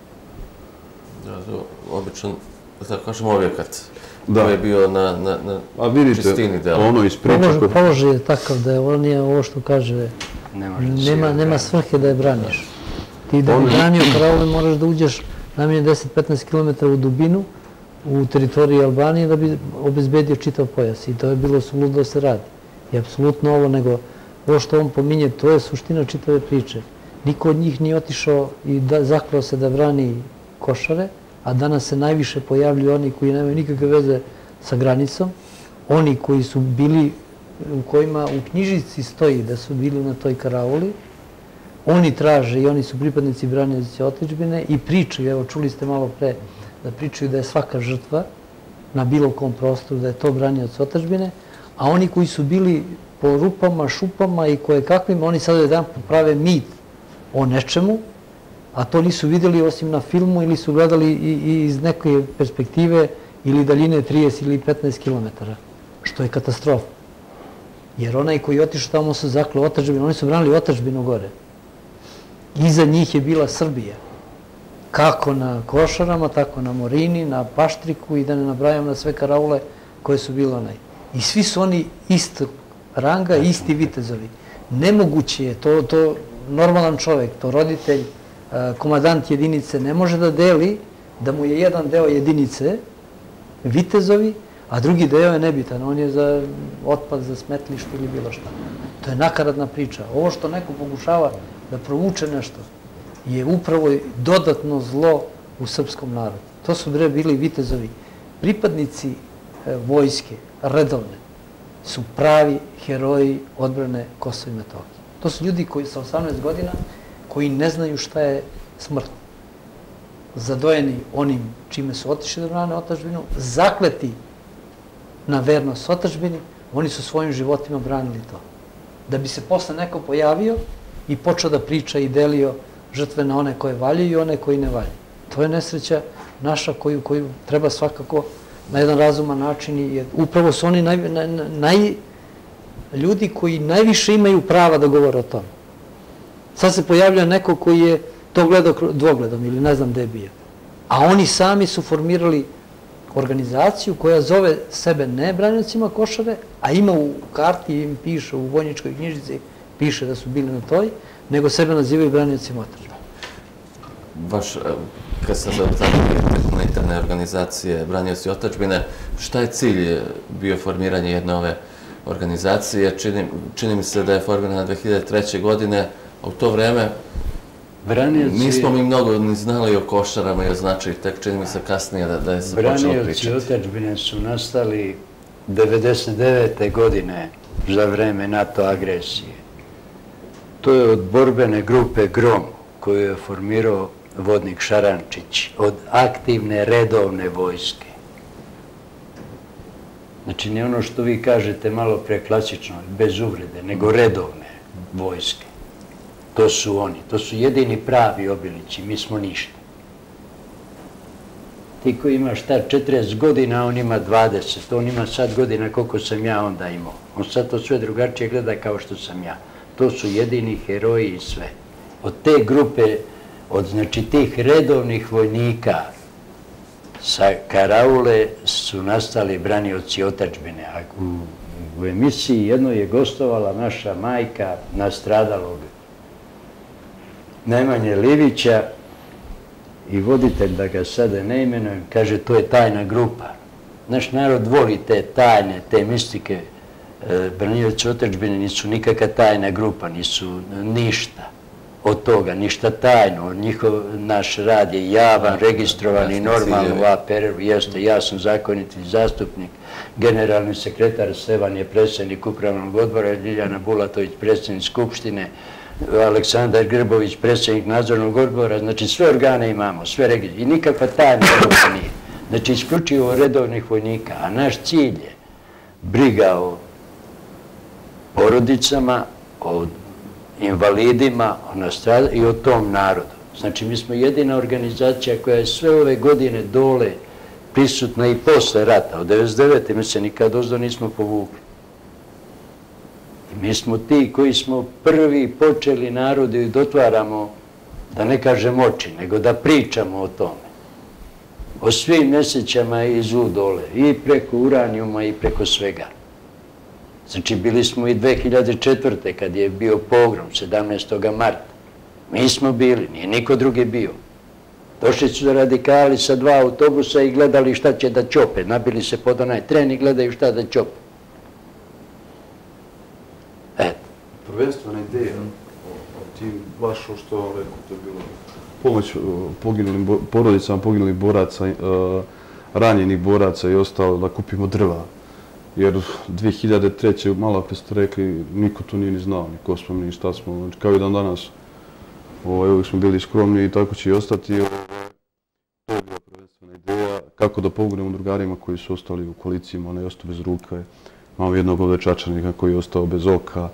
Običan, da kažem, objekat koji je bio na čistini dela. Ono iz priča... Položaj je takav da je ovo što kaže, nema svrhe da je braniš. Ti da bi branio Karaule moraš da uđeš najmanje 10-15 km u dubinu u teritoriji Albanije da bi obezbedio čitav pojas. I to je bilo suludo da se radi. I apsolutno ovo što on pominje, to je suština čitave priče. Niko od njih nije otišao i zaklao se da brani Košare, a danas se najviše pojavljuju oni koji nemaju nikakve veze sa granicom, oni koji su bili, u kojima u knjižici stoji da su bili na toj Karauli, oni traže i oni su pripadnici branioci otadžbine i pričaju, evo čuli ste malo pre, da pričaju da je svaka žrtva na bilo kom prostoru, da je to branioc otadžbine, a oni koji su bili po rupama, šupama i koje kakvim, oni sad jedan prave mit o nečemu, a to nisu vidjeli osim na filmu ili su gledali i iz neke perspektive ili daljine 30 ili 15 km, što je katastrofa. Jer onaj koji je otišao tamo se zakleo otadžbinu, oni su branili otadžbinu gore. Iza njih je bila Srbija. Kako na Košarama, tako na Morini, na Paštriku i da ne nabrajam na sve karaule koje su bile onaj. I svi su oni istog ranga, isti vitezovi. Nemoguće je, to normalan čovek, to roditelj, komadant jedinice ne može da deli da mu je jedan deo jedinice vitezovi, a drugi deo je nebitan. On je za otpad, za smetlište ili bilo šta. To je nakaradna priča. Ovo što neko pokušava da provuče nešto je upravo dodatno zlo u srpskom narodu. To su bili vitezovi. Pripadnici vojske, redovne, su pravi heroji odbrane Kosova i Metohije. To su ljudi koji sa 18 godina, koji ne znaju šta je smrt. Zadojeni onim čime su otišli da brane otadžbinu, zakleti na vernost otadžbini, oni su svojim životima branili to. Da bi se posle neko pojavio i počeo da priča i delio žrtve na one koje valjaju i one koji ne valjaju. To je nesreća naša koju treba svakako na jedan razuman način i upravo su oni ljudi koji najviše imaju prava da govore o tome. Sad se pojavlja neko koji je to gledao dvogledom ili ne znam gde je bio. A oni sami su formirali organizaciju koja zove sebe ne branjacima Košare, a ima u karti, im piše, u vojničkoj knjižici, piše da su bili na toj, nego sebe nazivaju branjacima otadžbine. Baš, kad sam zavrtavio humanitarne organizacije Branioci otadžbine, šta je cilj bio formiranje jedne ove organizacije? Čini mi se da je formirana 2003. godine, a u to vreme nismo mi mnogo ni znali o Košarama i o značaju, tek čini mi se kasnije da je se počelo pričati. Branioci otadžbine su nastali 1999. godine za vreme NATO agresije. To je od borbene grupe GROM koju je formirao vodnik Šarančić, od aktivne redovne vojske. Znači, ne ono što vi kažete malo pre klasično, bez uvrede, nego redovne vojske. To su oni, to su jedini pravi obilići, mi smo ništa. Ti koji ima šta 40 godina, on ima 20, on ima sad godina koliko sam ja onda imao. On sad to sve drugačije gleda kao što sam ja. To su jedini heroji i sve. Od te grupe, od znači tih redovnih vojnika sa karaule su nastali branioci otadžbine. A u emisiji jednoj je gostovala naša majka nastradalog Nemanje Livića i voditelj, da ga sada ne imenujem, kaže to je tajna grupa. Naš narod voli te tajne, te mistike. Branioci otadžbine nisu nikakva tajna grupa, nisu ništa od toga, ništa tajno. Naš rad je javan, registrovan i normalno u APR-u. Jeste, ja sam zakoniti zastupnik, generalni sekretar Stevan je predsjednik upravnog odbora, Ljiljana Bulatović predsjednik Skupštine, Aleksandar Grbović predsjednik nadzornog odbora, znači sve organe imamo, sve registre i nikakva tajna grupa nije. Znači isključivo redovnih vojnika, a naš cilj je briga o porodicama, o invalidima i o tom narodu. Znači, mi smo jedina organizacija koja je sve ove godine dole prisutna i posle rata. Od 1999. mi se nikad ozdo nismo povukli. I mi smo ti koji smo prvi počeli narodu i dotvaramo, da ne kažem oči, nego da pričamo o tome. O svim nesrećama i zlu dole, i preko uranijuma i preko svega. Znači, bili smo i 2004. kad je bio pogrom, 17. marta. Mi smo bili, nije niko drugi bio. Došli su radikali sa 2 autobusa i gledali šta će da ćope. Nabili se pod onaj tren i gledaju šta da ćope. Eto. Prvenstvena ideja o tim, baš što vam rekao, to je bilo pomoć porodicama poginulih boraca, ranjenih boraca i ostalo, da kupimo drva. Jer 2003. malo pre ste rekli, niko to nije ni znao, ni ko smo mi, šta smo. Znači, kao i dan danas, uvijek smo bili skromni i tako će i ostati. To je bila prvenstvena ideja, kako da pomognemo drugarima koji su ostali u koalicijama, ne ostao bez ruka. Imamo jednog ovdje Čačanika koji je ostao bez oka.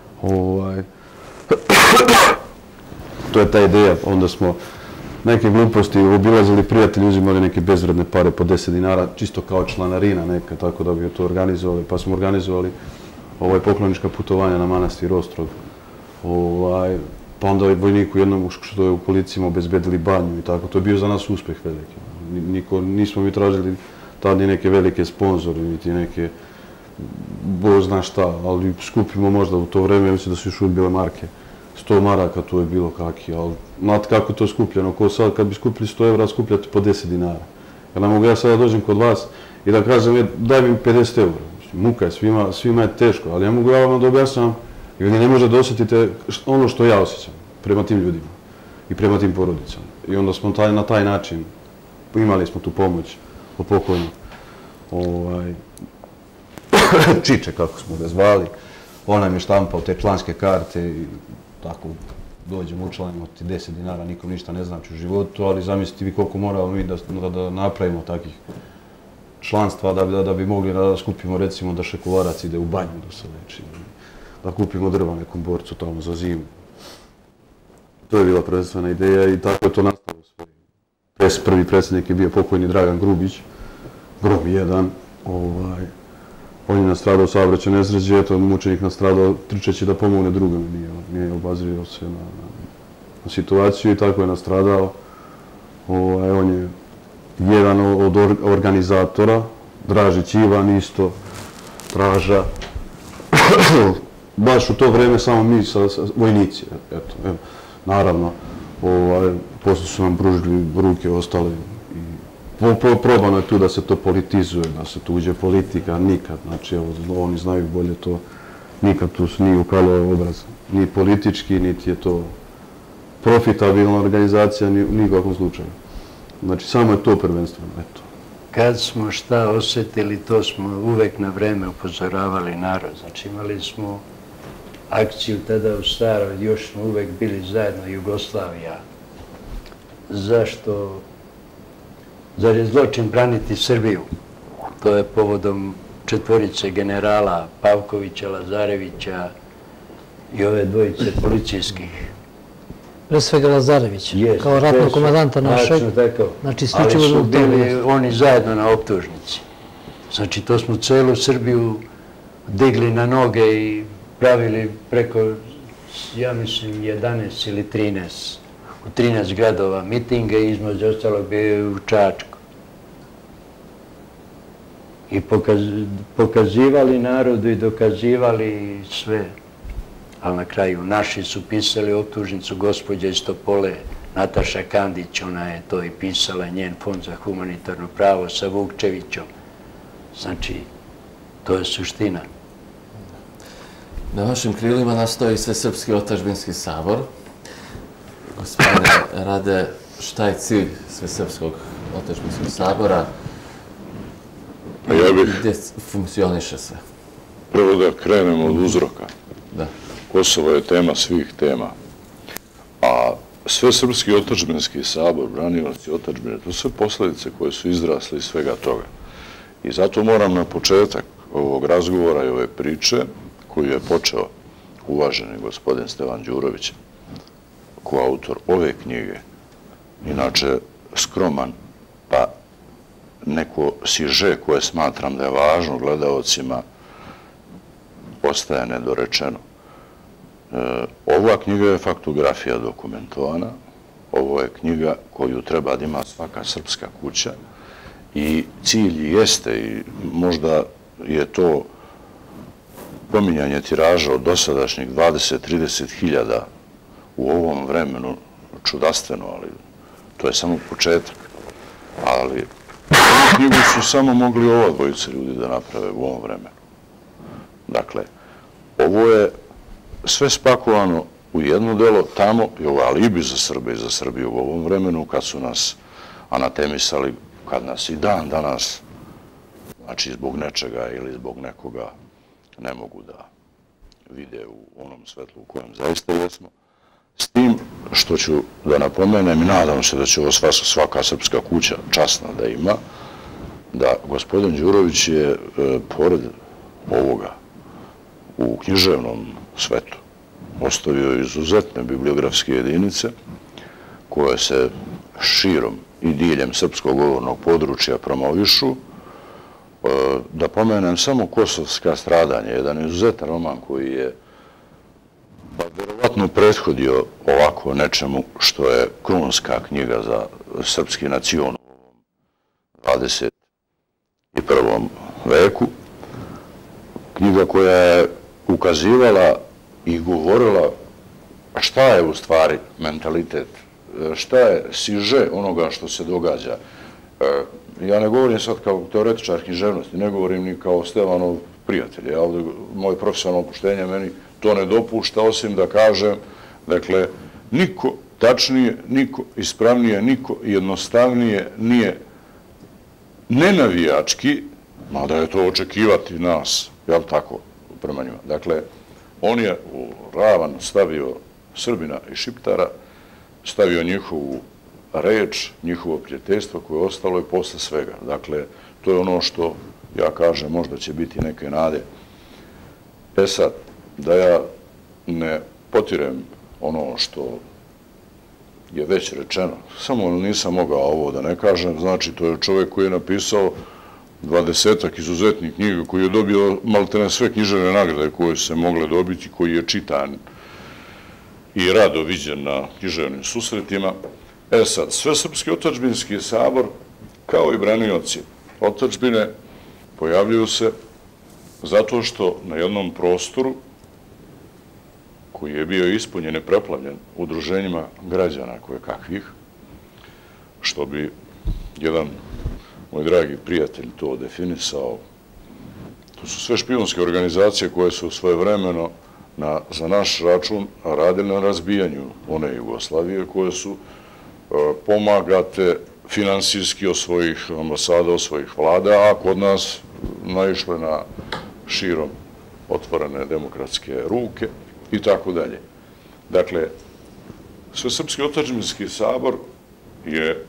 To je ta ideja. Onda smo neke gluposti obilazili prijatelji, uzimali neke bezvredne pare po 10 dinara, čisto kao članarina neka, tako da bi to organizovali. Pa smo organizovali poklonička putovanja na manastir Ostrog. Pa onda vojniku jednom što je u policiji obezbedili banju i tako. To je bio za nas uspeh veliki. Nismo mi tražili tad ni neke velike sponzore, niti neke Bog zna šta, ali skupimo možda u to vreme, mislim da su još uvijek bile marke. 100 maraka, to je bilo kaki, ali znate kako je to skupljeno, ko sad kad bi skupili 100 evra, skupljate po 10 dinara. Jer ne mogu ja sada dođem kod vas i da kažem, daj mi 50 evra. Muka je, svima je teško, ali ja mogu ja vam da objasnam, jer ne možete da osjetite ono što ja osjećam prema tim ljudima i prema tim porodicama. I onda smo na taj način, imali smo tu pomoć od pokojnog Čiče, kako smo ga zvali. On nam je štampao te članske karte i tako dođemo, učlanimo ti 10 dinara, nikom ništa ne znači u životu, ali zamislite vi koliko moramo mi da napravimo takvih članstva da bi mogli da skupimo, recimo, da šekularac ide u banju da se leči, da kupimo drva nekom borcu tamo za zimu. To je bila prvenstvena ideja i tako je to nastalo sve. Prvi predsjednik je bio pokojni Dragan Grubić, Grom 1. On je nastradao saobraćajne nesreće, eto mučenik nastradao trčeći da pomogne drugom, nije obazrio se na situaciju i tako je nastradao. On je jedan od organizatora, Dražić Ivan isto, Draža. Baš u to vreme samo mi vojnici, eto, naravno, posle su nam pružili ruke ostale. Probano je tu da se to politizuje, da se tu uđe politika, nikad, znači oni znaju bolje to, nikad tu nije ukalo obraz, ni politički, niti je to profitabilna organizacija, ni u kakvom slučaju. Znači, samo je to prvenstveno, eto. Kad smo šta osjetili, to smo uvek na vreme upozoravali narod. Znači, imali smo akciju tada u Staroj, još smo uvek bili zajedno Jugoslavija. Zašto? Zar je zločin braniti Srbiju? To je povodom 4 generala Pavkovića, Lazarevića i ove 2 policijskih. Pre svega Lazarevića, kao ratnog komandanta našeg. Ali su bili oni zajedno na optužnici. Znači, to smo celu Srbiju digli na noge i pravili preko, ja mislim, 11 ili 13. U 13 gradova mitinga i između ostalog bio u Čačku. I pokazivali narodu i dokazivali sve. Ali na kraju naši su pisali optužnicu gospođa iz Topole, Nataša Kandić, ona je to i pisala, njen fond za humanitarno pravo sa Vukčevićom. Znači, to je suština. Na vašim krilima nastoji Svesrpski otadžbinski sabor. Gospodine Rade, šta je cilj Svesrpskog otadžbinskog sabora? Gdje funkcioniše sve? Prvo da krenemo od uzroka. Kosovo je tema svih tema. A Svesrpski otadžbinski sabor, branioci otadžbine, to su posljedice koje su izrasle iz svega toga. I zato moram na početak ovog razgovora i ove priče, koju je počeo uvaženi gospodin Stevan Đurović, koautor ove knjige, inače skroman, pa neko siže koje smatram da je važno gledaocima, ostaje nedorečeno. Ova knjiga je faktografija dokumentovana, ovo je knjiga koju treba da ima svaka srpska kuća i cilj jeste, i možda je to pominjanje tiraža od dosadašnjih 20-30 hiljada u ovom vremenu čudastveno, ali to je samo početak. Ali knjigu su samo mogli ova 2 ljudi da naprave u ovom vremenu. Dakle, ovo je sve spakovano u jedno delo tamo, i ovo alibi za Srbe i za Srbiju u ovom vremenu, kad su nas anatemisali, kad nas i dan danas, znači zbog nečega ili zbog nekoga, ne mogu da vide u onom svetlu u kojem zaista jesmo. S tim što ću da napomenem i nadam se da će ovo svaka srpska kuća časna da ima, da gospodin Đurović je, pored ovoga u književnom svetu ostavio izuzetne bibliografske jedinice koje se širom i diljem srpskog govornog područja promovišu. Da pomenem samo Kosovska stradanja, jedan izuzetan roman koji je verovatno prethodio ovako nečemu što je krunska knjiga za srpski nacion u 21. veku. Knjiga koja je ukazivala i govorila šta je u stvari mentalitet, šta je siže onoga što se događa. Ja ne govorim sad kao teoretičar književnosti, ne govorim ni kao Stevanov prijatelj. Moje profesionalno opuštenje meni to ne dopušta, osim da kažem, dakle, niko tačnije, niko ispravnije, niko jednostavnije nije nenavijački, mada je to očekivati nas, jel tako, prema njima. Dakle, on je u ravan stavio Srbina i Šiptara, stavio njihovu reč, njihovo prijateljstvo koje je ostalo i posle svega. Dakle, to je ono što ja kažem, možda će biti neke nade. Sad, da ja ne potirem ono što je već rečeno, samo nisam mogao ovo da ne kažem, znači to je čovjek koji je napisao 20-ak izuzetnih knjiga, koji je dobio maltene sve književne nagrade koje se mogle dobiti, koji je čitan i rado viđen na književnim susretima. Sad, Svesrpski otadžbinski sabor, kao i branioci otadžbine, pojavljuju se zato što na jednom prostoru koji je bio ispunjen i preplavljen udruženjima građana koje kakvih, što bi jedan moj dragi prijatelj to definisao, to su sve špijunske organizacije koje su svojevremeno za naš račun radili na razbijanju one Jugoslavije, koje su pomagate finansijski od svojih ambasada, od svojih vlada, a kod nas naišle na širom otvorene demokratske ruke i tako dalje. Dakle, Svesrpski otadžbinski sabor je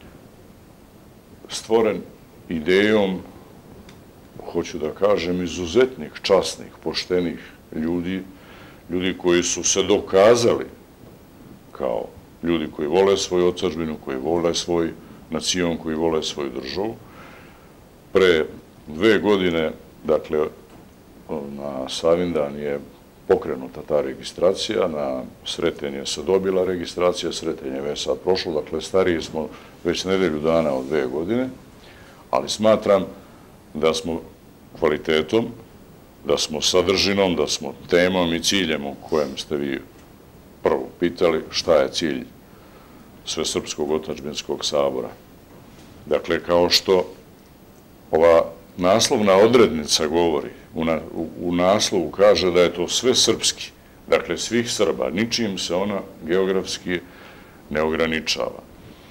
stvoren idejom, hoću da kažem, izuzetnih, časnih, poštenih ljudi, ljudi koji su se dokazali kao ljudi koji vole svoju otadžbinu, koji vole svoj nacion, koji vole svoju državu. Pre 2 godine, dakle, na Savindan je pokrenuta ta registracija, na Sretenje se dobila registracija, Sretenje je već sad prošlo, dakle, stariji smo već nedelju dana od 2 godine, ali smatram da smo kvalitetom, da smo sadržinom, da smo temom i ciljem u kojem ste vi prvo pitali šta je cilj Svesrpskog otadžbinskog sabora. Dakle, kao što ova naslovna odrednica govori, u naslovu kaže da je to sve srpski, dakle svih Srba, ničim se ona geografski ne ograničava.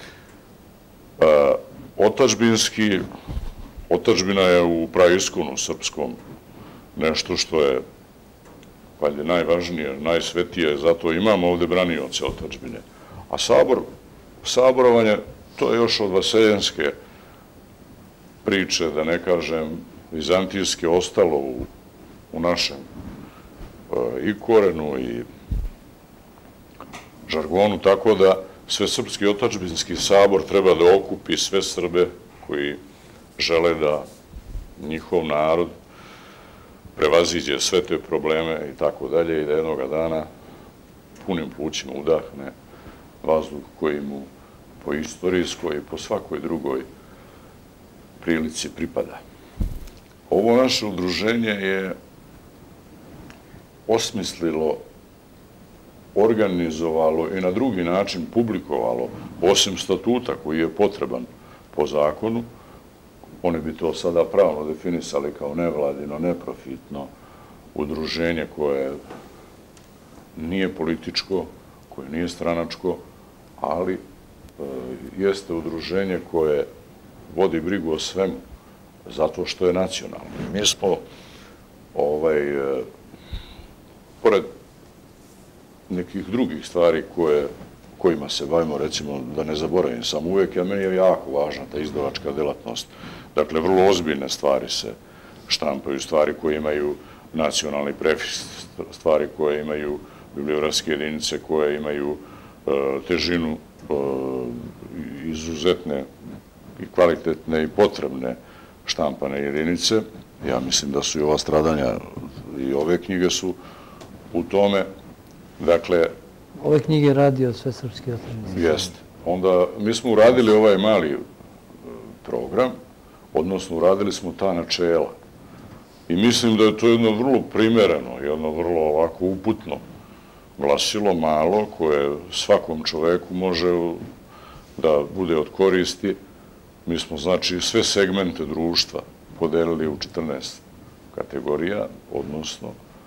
Otadžbina je u praiskonu srpskom nešto što je valjda najvažnije, najsvetije, zato imamo ovde branioce otadžbine. A saborovanje, to je još od vaseljenske priče, da ne kažem vizantijske, ostalo u našem i korenu i žargonu, tako da Svesrpski otadžbinski sabor treba da okupi sve Srbe koji žele da njihov narod prevaziđe sve te probleme i tako dalje i da jednoga dana punim plućima udahne vazduh koji mu po istorijskoj i po svakoj drugoj prilici pripada. Ovo naše udruženje je osmislilo, organizovalo i na drugi način publikovalo, osim statuta koji je potreban po zakonu, oni bi to sada pravno definisali kao nevladino, neprofitno udruženje koje nije političko, koje nije stranačko, ali jeste udruženje koje vodi brigu o svemu, zato što je nacionalno. Mi smo, pored nekih drugih stvari kojima se bavimo, recimo, da ne zaboravim sam uvijek, a meni je jako važna ta izdavačka delatnost. Dakle, vrlo ozbiljne stvari se štampaju stvari koje imaju nacionalni prefiks, stvari koje imaju bibliografske jedinice, koje imaju težinu izuzetne i kvalitetne i potrebne štampane jedinice. Ja mislim da su i ova stradanja i ove knjige su u tome. Dakle, ove knjige radi od Svesrpski otadžbinski. Jeste. Onda mi smo uradili ovaj mali program, odnosno uradili smo ta načela. I mislim da je to jedno vrlo primereno, jedno vrlo ovako uputno glasilo, malo, koje svakom čoveku može da bude od koristi. Mi smo, znači, sve segmente društva podelili u 14 kategorija, odnosno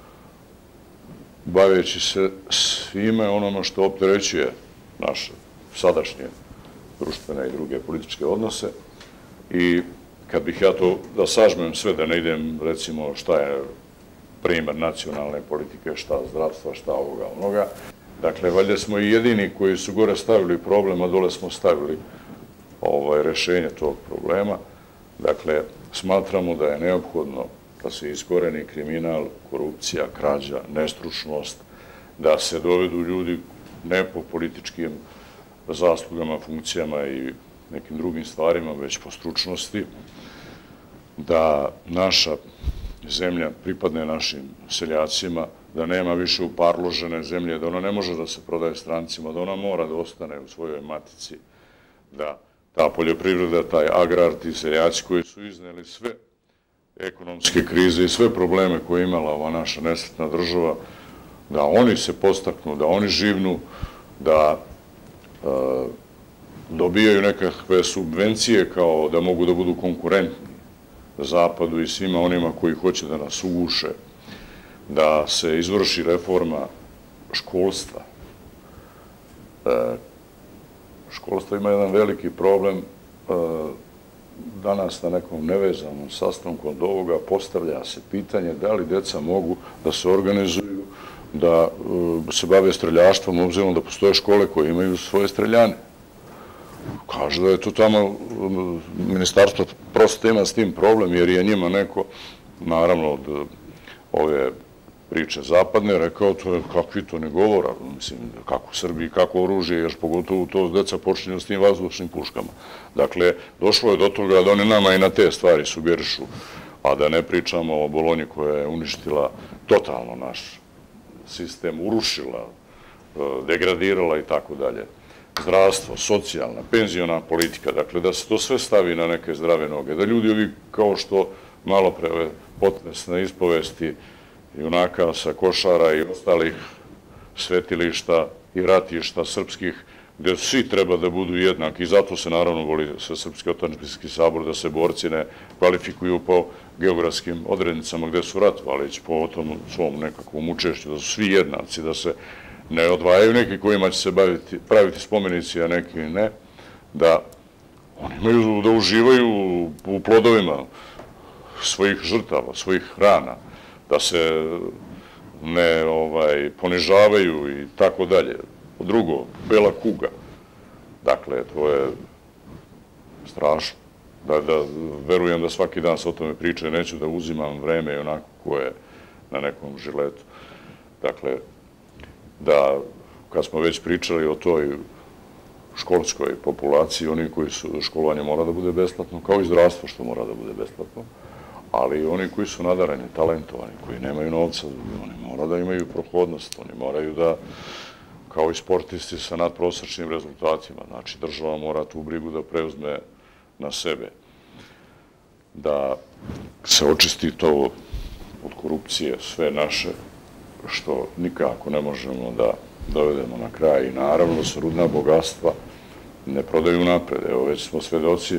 baveći se svime onoma što opterećuje naše sadašnje društvene i druge političke odnose. I kad bih ja to da sažmem sve, da ne idem, recimo, šta je primer nacionalne politike, šta zdravstva, šta ovoga, onoga. Dakle, valjda smo i jedini koji su gore stavili problem, a dole smo stavili rešenje tog problema. Dakle, smatramo da je neophodno da se iskoreni kriminal, korupcija, krađa, nestručnost, da se dovedu ljudi ne po političkim zaslugama, funkcijama i nekim drugim stvarima, već po stručnosti, da naša zemlja pripadne našim seljacima, da nema više uparložene zemlje, da ona ne može da se prodaje strancima, da ona mora da ostane u svojoj matici, da ta poljoprivreda, taj agrar, ti seljaci koji su izneli sve ekonomske krize i sve probleme koje je imala ova naša nesretna država, da oni se postaknu, da oni živnu, da dobijaju nekakve subvencije kao da mogu da budu konkurentni Zapadu i svima onima koji hoće da nas uguše, da se izvrši reforma školstva. Školstvo ima jedan veliki problem. Danas na nekom nevezanom sastanku od ovoga postavlja se pitanje da li deca mogu da se organizuju, da se bave streljaštvom, obzirom da postoje škole koje imaju svoje streljane. Kaže da je to tamo ministarstvo prosto ima s tim problem, jer je njima neko, naravno od ove priče zapadne, rekao to je kakvi to ne govora, mislim, kako u Srbiji, kako oružje, još pogotovo to deca počinju s tim vazdušnim puškama. Dakle, došlo je do toga da oni nama i na te stvari sugerišu, a da ne pričamo o Bolonji koja je uništila totalno naš sistem, urušila, degradirala i tako dalje. Zdravstvo, socijalna, penziona politika, dakle da se to sve stavi na neke zdrave noge, da ljudi ovi kao što malo pre potresne ispovesti junaka sa Košara i ostalih svetilišta i ratišta srpskih, gde svi treba da budu jednaki i zato se naravno voli Srpski otadžbinski sabor da se borci ne kvalifikuju po geografskim odrednicama gde su ratovali, već po tom svom nekakvom učešću, da su svi jednaci, da se ne odvajaju neki kojima će se praviti spomenici, a neki ne, da oni imaju da uživaju u plodovima svojih žrtava, svojih rana, da se ne ponižavaju i tako dalje. Drugo, bela kuga. Dakle, to je strašno. Da verujem da svaki dan se o tome priča, neću da uzimam vreme i onako koje je na nekom žiletu. Dakle, da kad smo već pričali o toj školskoj populaciji, oni koji su školovanje mora da bude besplatno, kao i zdravstvo što mora da bude besplatno, ali oni koji su nadarani, talentovani, koji nemaju novca, oni mora da imaju prohodnost, oni moraju da, kao i sportisti sa nadprosečnim rezultatima, znači država mora tu brigu da preuzme na sebe, da se očisti to od korupcije, sve naše, što nikako ne možemo da dovedemo na kraj. I naravno da se rudna bogatstva ne prodaju napred. Evo, već smo svedoci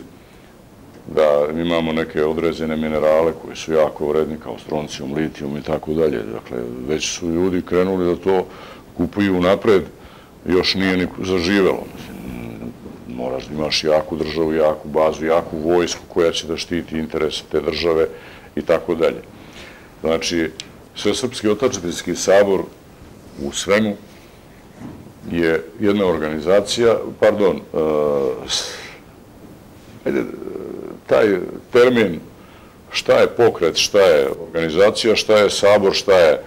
da imamo neke određene minerale koji su jako vredni, kao stroncijum, litijum i tako dalje. Dakle, već su ljudi krenuli da to kupuju napred, još nije ni zaživelo. Moraš da imaš jaku državu, jaku bazu, jaku vojsku koja će da štiti interese te države i tako dalje. Znači, Svesrpski otadžbinski sabor u svemu je jedna organizacija, pardon, taj termin šta je pokret, šta je organizacija, šta je sabor, šta je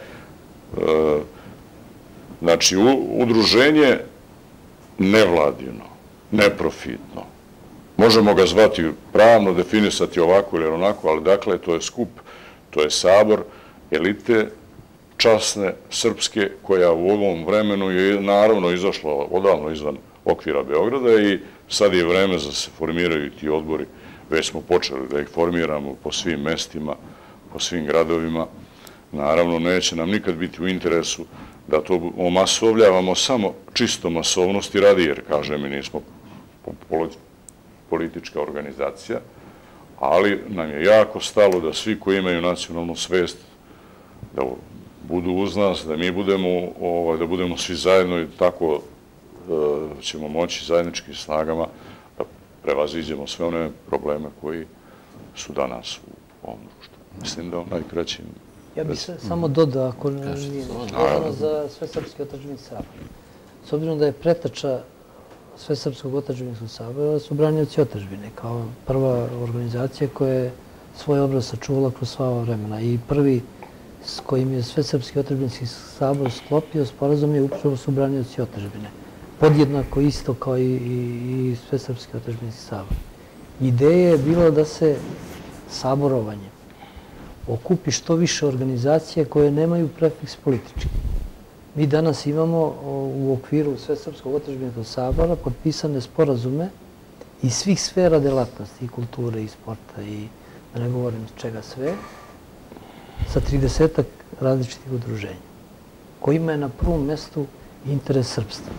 znači udruženje nevladino, neprofitno. Možemo ga zvati pravno, definisati ovako ili onako, ali dakle to je skup, to je sabor elite časne, srpske, koja u ovom vremenu je naravno izašla odavno izvan okvira Beograda i sad je vreme da se formiraju ti odbori. Već smo počeli da ih formiramo po svim mestima, po svim gradovima. Naravno, neće nam nikad biti u interesu da to omasovljavamo samo čisto masovnosti radi, jer, kažem, mi nismo politička organizacija, ali nam je jako stalo da svi koji imaju nacionalnu svest da budu uz nas, da mi budemo svi zajedno i tako ćemo moći zajedničkim snagama da prevaziđemo sve one probleme koji su danas u ovom društvu. Mislim da najkraćim... Ja bih se samo dodao, ako nije vezano za Svesrpski otadžbinski sabor. S obzirom da je preteča Svesrpskog otadžbinskog sabora su branioci otadžbine, kao prva organizacija koja je svoj obraz sačuvala kroz sva ova vremena. I prvi s kojim je Svesrpski otadžbinski sabor sklopio sporazum je upravo su branioci otadžbine. Podjednako isto kao i Svesrpski otadžbinski sabor. Ideja je bila da se saborovanjem okupi što više organizacije koje nemaju prefiks politički. Mi danas imamo u okviru Svesrpskog otadžbinskog sabora potpisane sporazume iz svih sfera delatnosti, i kulture, i sporta, i da ne govorim čega sve, sa 30 različitih udruženja, kojima je na prvom mestu interes srpstva.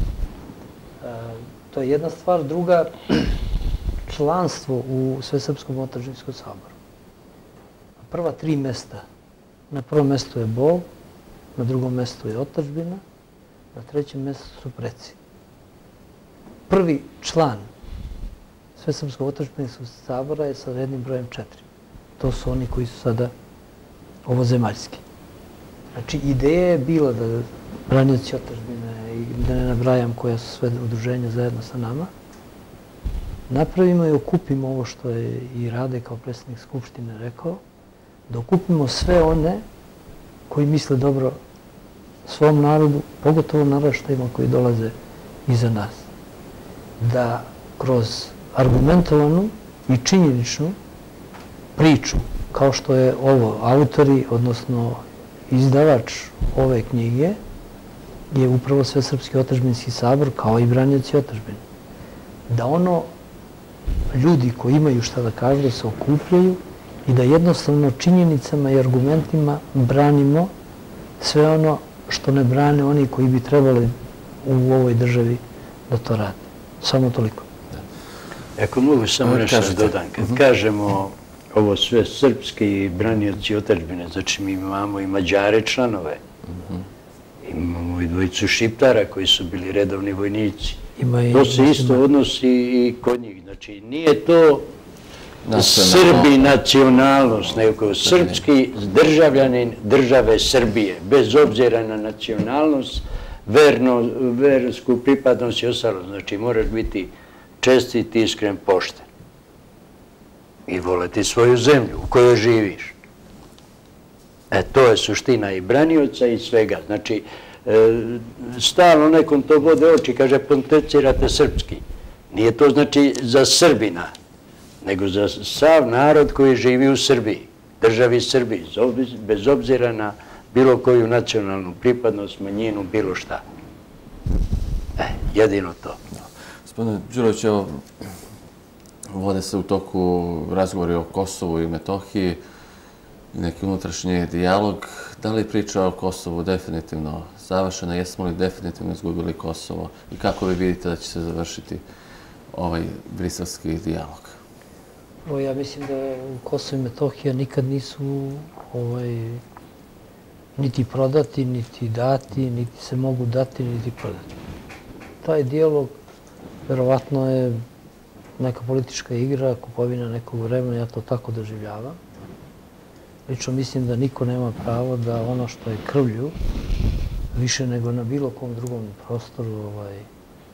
To je jedna stvar. Druga, članstvo u Svesrpskom otadžbinskom saboru. Prva 3 mesta. Na prvom mestu je Bog, na drugom mestu je otadžbina, na trećem mestu su preci. Prvi član Svesrpskog otadžbinskog sabora je sa rednim brojem 4. To su oni koji su sada ovozemaljski. Znači, ideja je bila da branioci otadžbine i da ne nabrajam koja su sve udruženja zajedno sa nama, napravimo i okupimo ovo što je i Rade kao predsjednik Skupštine rekao, da okupimo sve one koji misle dobro svom narodu, pogotovo naraštajima koji dolaze iza nas. Da kroz argumentovanu i činjeničnu priču, kao što je ovo autori, odnosno izdavač ove knjige, je upravo Svesrpski otadžbinski sabor, kao i branioci otadžbine. Da ono, ljudi koji imaju šta da kažu, da se okupljaju i da jednostavno činjenicama i argumentima branimo sve ono što ne brane oni koji bi trebali u ovoj državi da to rade. Samo toliko. Ako mogu samo nešto dodam, kad kažemo ovo sve srpski branioci otadžbine, znači mi imamo i Mađare članove, imamo i dvojicu Šiptara koji su bili redovni vojnici. To se isto odnosi i kod njih. Znači nije to Srbi nacionalnost, nego srpski državljanin države Srbije, bez obzira na nacionalnost, versku pripadnost i ostalo. Znači moraš biti čestit, iskren, pošten i voleti svoju zemlju u kojoj živiš. To je suština i branioca i svega. Znači, stalno nekom to vode oči, kaže, potencirate srpski. Nije to znači za Srbina, nego za sav narod koji živi u Srbiji, državi Srbiji, bez obzira na bilo koju nacionalnu pripadnost, manjinu, bilo šta. Jedino to. Gospodine Đurović, evo, vode se u toku razgovori o Kosovu i Metohiji, neki unutrašnji dijalog. Da li je priča o Kosovu definitivno završena? Jesmo li definitivno izgubili Kosovo? I kako vi vidite da će se završiti ovaj briselski dijalog? Ja mislim da Kosovo i Metohija nikad nisu niti prodati, niti dati, niti se mogu dati, niti prodati. Taj dijalog verovatno je neka politička igra, kupovina nekog vremena, ja to tako doživljavam. Lično mislim da niko nema pravo da ono što je krvlju, više nego na bilo kom drugom prostoru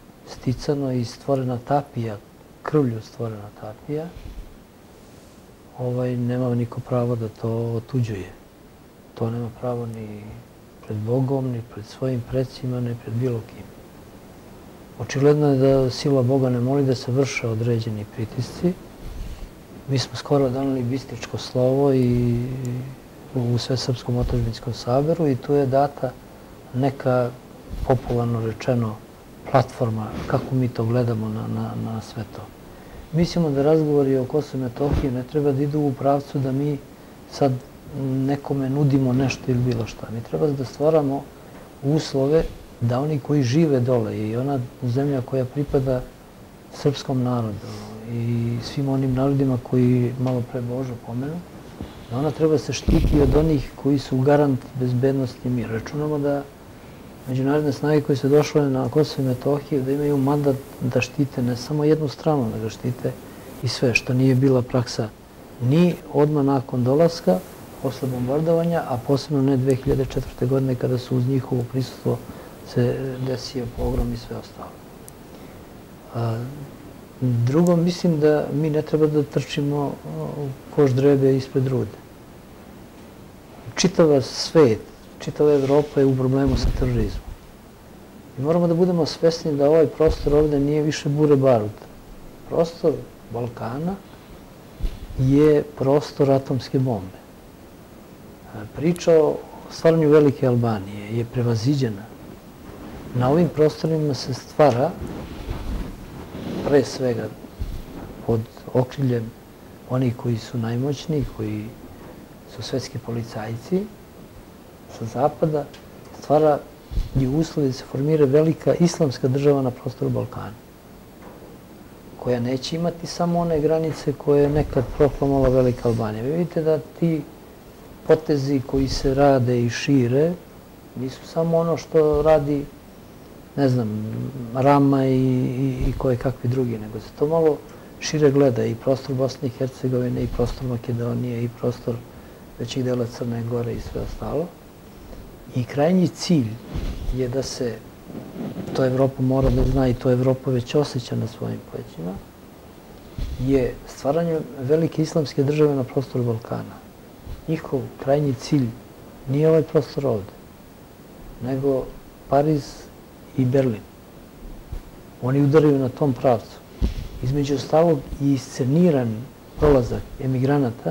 sticano i stvorena tapija, krvlju stvorena tapija, nema niko pravo da to otuđuje. To nema pravo ni pred Bogom, ni pred svojim predsima, ni pred bilo kim. Očigledno je da sila Boga ne moli da se vrše određeni pritisci. Mi smo skoro doneli bističko slovo i u Svesrpskom otadžbinskom saboru i tu je data neka, popularno rečeno, platforma kako mi to gledamo na sve to. Mislimo da razgovori o Kosovu i Metohiji ne treba da idu u pravcu da mi sad nekome nudimo nešto ili bilo šta. Mi treba da stvaramo uslove da oni koji žive dole i ona zemlja koja pripada srpskom narodu i svim onim narodima koji malo pre Božo pomenu, da ona treba se štiti od onih koji su garant bezbednosti i mira. Računamo da međunarodne snage koje su došle na Kosovo i Metohiju da imaju mandat da štite ne samo jednu stranu, nego štite i sve, što nije bila praksa ni odmah nakon dolaska, posle bombardovanja, a posebno ne 2004. godine kada su uz njihovo prisustvo se desio pogrom i sve ostalo. Drugo, mislim da mi ne treba da trčimo koš drebe ispred rude. Čitava svet, čitava Evropa je u problemu sa terorizmom. I moramo da budemo svesni da ovaj prostor ovde nije više bure baruta. Prostor Balkana je prostor atomske bombe. Priča o stvaranju Velike Albanije je prevaziđena. Na ovim prostorima se stvara, pre svega pod okriljem onih koji su najmoćniji, koji su svetski policajci sa zapada, stvara i uslovi da se formira velika islamska država na prostoru Balkana, koja neće imati samo one granice koje je nekad proklamovala Velika Albanija. Vi vidite da ti potezi koji se rade i šire nisu samo ono što radi, ne znam, Rama i koje kakvi drugi, nego se to malo šire gleda i prostor Bosne i Hercegovine, i prostor Makedonije, i prostor većih dela Crne Gore i sve ostalo. I krajnji cilj je da se, to Evropa mora da zna i to Evropa već osjeća na svojim plećima, je stvaranje velike islamske države na prostoru Balkana. Njihov krajnji cilj nije ovaj prostor ovde, nego Pariz i Berlin. Oni udaraju na tom pravcu. Između ostalog i isceniran prolazak emigranata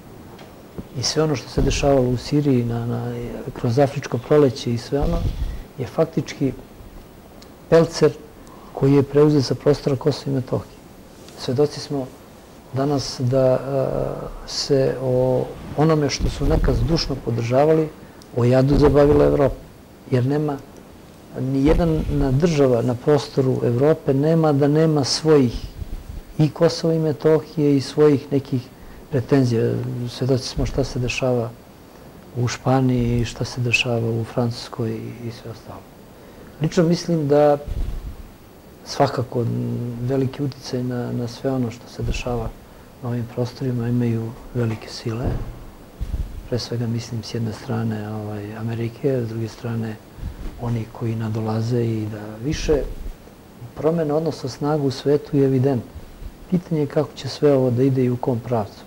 i sve ono što se dešavalo u Siriji kroz Afričko proleće i sve ono je faktički pelcer koji je preuzet sa prostora Kosova i Metohije. Svedoci smo danas da se o onome što su nekad zdušno podržavali o jadu zabavila Evropa. Jer nema nijedna država na prostoru Evrope nema da nema svojih i Kosova i Metohije i svojih nekih pretenzija. Svedoci smo šta se dešava u Španiji, šta se dešava u Francuskoj i sve ostalo. Lično mislim da svakako veliki uticaj na sve ono što se dešava na ovim prostorima imaju velike sile. Pre svega mislim s jedne strane Amerike, s druge strane oni koji nadolaze i da više promjena odnosa snaga u svetu je evidentna. Pitanje je kako će sve ovo da ide i u kom pravcu.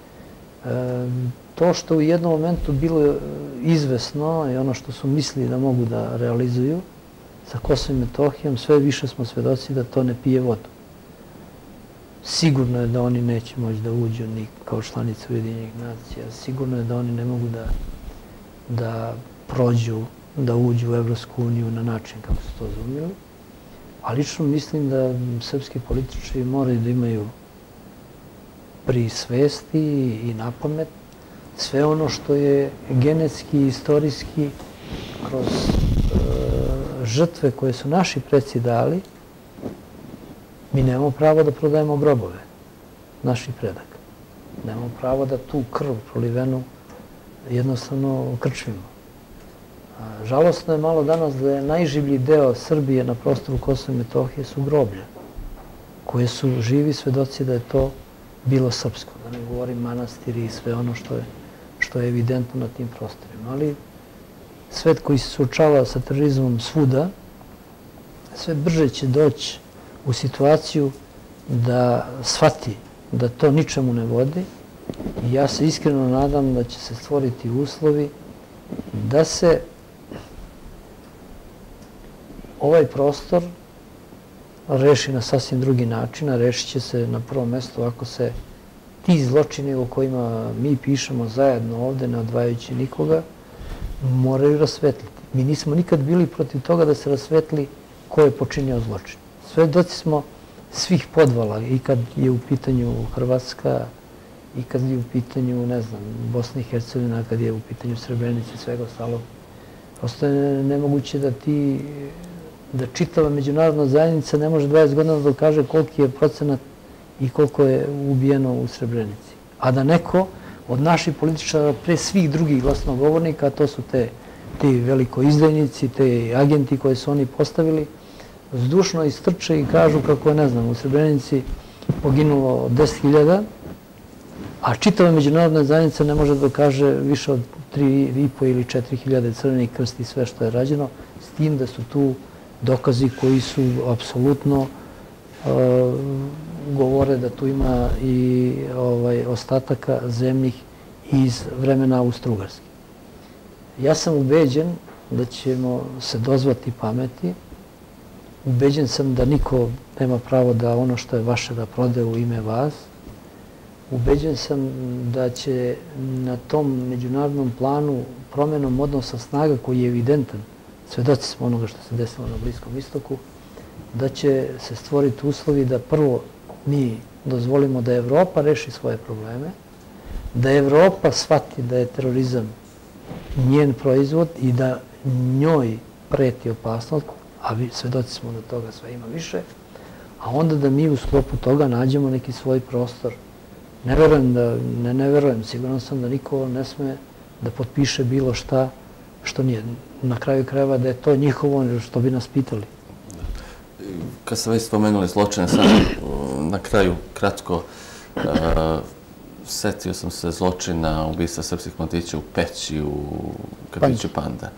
To što u jednom momentu bilo izvesno i ono što su mislili da mogu da realizuju sa Kosovom i Metohijom, sve više smo svedoci da to ne pije vodu. Sigurno je da oni neće moći da uđu ni kao članice Ujedinjenih nacija. Sigurno je da oni ne mogu da prođu, da uđu u Evropsku uniju na način kako su to razumeli. A lično mislim da srpski političari moraju da imaju pri svesti i na pamet sve ono što je genetski i istorijski kroz žrtve koje su naši preci dali. Mi nemamo pravo da prodajemo grobove naših predaka. Nemamo pravo da tu krv prolivenu jednostavno krčmimo. Žalostno je malo danas da je najživlji deo Srbije na prostoru Kosova i Metohije su groblja, koje su živi svedoci da je to bilo srpsko. Da ne govorim manastiri i sve ono što je evidentno na tim prostorima. Ali svet koji se suočava sa terorizmom svuda, sve brže će doći u situaciju da shvati da to ničemu ne vodi I ja se iskreno nadam da će se stvoriti uslovi da se ovaj prostor reši na sasvim drugi način, a rešit će se na prvom mjestu ako se ti zločini o kojima mi pišemo zajedno ovde, ne odvajajući nikoga, moraju rasvetliti. Mi nismo nikad bili protiv toga da se rasvetli ko je počinio zločin. Svedoci smo svih podvala, i kad je u pitanju Hrvatska, i kad je u pitanju, ne znam, Bosna i Hercegovina, kad je u pitanju Srebrenica i svega ostalog. Prosto je nemoguće da čitava međunarodna zajednica ne može 20 godina da dokaže koliki je procenat i koliko je ubijeno u Srebrenici. A da neko od naših političara, pre svih drugih glasnogovornika, a to su ti velikoizdajnici, te agenti koje su oni postavili, zdušno istrče i kažu kako je, ne znam, u Srebrenici poginulo 10.000, a čitava međunarodna zajednica ne može da dokaže više od 3.500 ili 4.000 crvenih krsti i sve što je rađeno, s tim da su tu dokazi koji su apsolutno govore da tu ima i ostataka zemljih iz vremena Austro-Ugarske. Ja sam ubeđen da ćemo se dozvati pameti. Ubeđen sam da niko nema pravo da ono što je vaše da prode u ime vas. Ubeđen sam da će na tom međunarodnom planu promjenom odnosa snaga koji je evidentan, svedoci smo onoga što se desilo na Bliskom istoku, da će se stvoriti uslovi da prvo mi dozvolimo da Evropa reši svoje probleme, da Evropa shvati da je terorizam njen proizvod i da njoj preti opasnost, a svedoci smo da toga sve ima više, a onda da mi u sklopu toga nađemo neki svoj prostor. Ne verujem, siguran sam da niko ne sme da potpiše bilo šta što nije. Na kraju krajeva da je to njihovo što bi nas pitali. Kad ste već spomenuli zločine, sam na kraju kratko setio sam se zločina ubistva srpskih mladića u Peći, u kafiću Panda.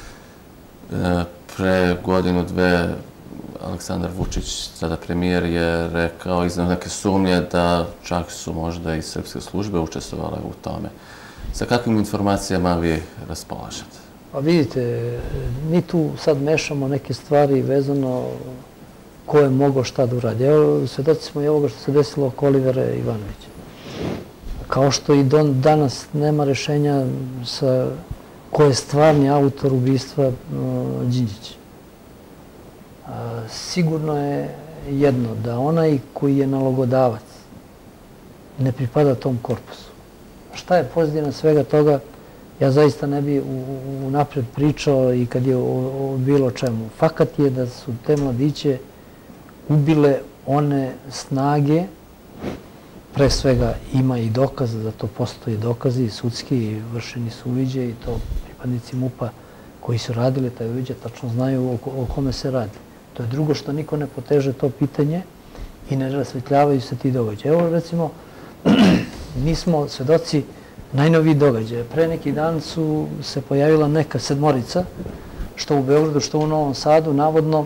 Pre godinu, dve, Aleksandar Vučić, sada premijer, je rekao iznad neke sumnje da čak su možda i srpske službe učestvovale u tome. Sa kakvim informacijama vi raspolažete? Pa vidite, mi tu sad mešamo neke stvari vezano ko je mogao šta da uradi. Evo, svedoci smo i ovoga što se desilo oko Olivera Ivanovića. Kao što i danas nema rešenja sa ko je stvarni autor ubistva Đinđića. Sigurno je jedno, da onaj koji je nalogodavac ne pripada tom korpusu. Šta je pozitivno svega toga, ja zaista ne bi unapred pričao i kad je o bilo čemu. Fakat je da su te mladiće ubile one snage, pre svega ima i dokaza, da to postoji dokazi i sudski i vršeni su uviđaji i to pripadnici MUP-a koji su radili taj uviđaj tačno znaju o kome se radi. To je drugo što niko ne poteže to pitanje i ne rasvetljavaju se ti događaji. Evo recimo, mi smo svedoci najnoviji događaja. Pre neki dan su se pojavila neka sedmorica, što u Beogradu, što u Novom Sadu, navodno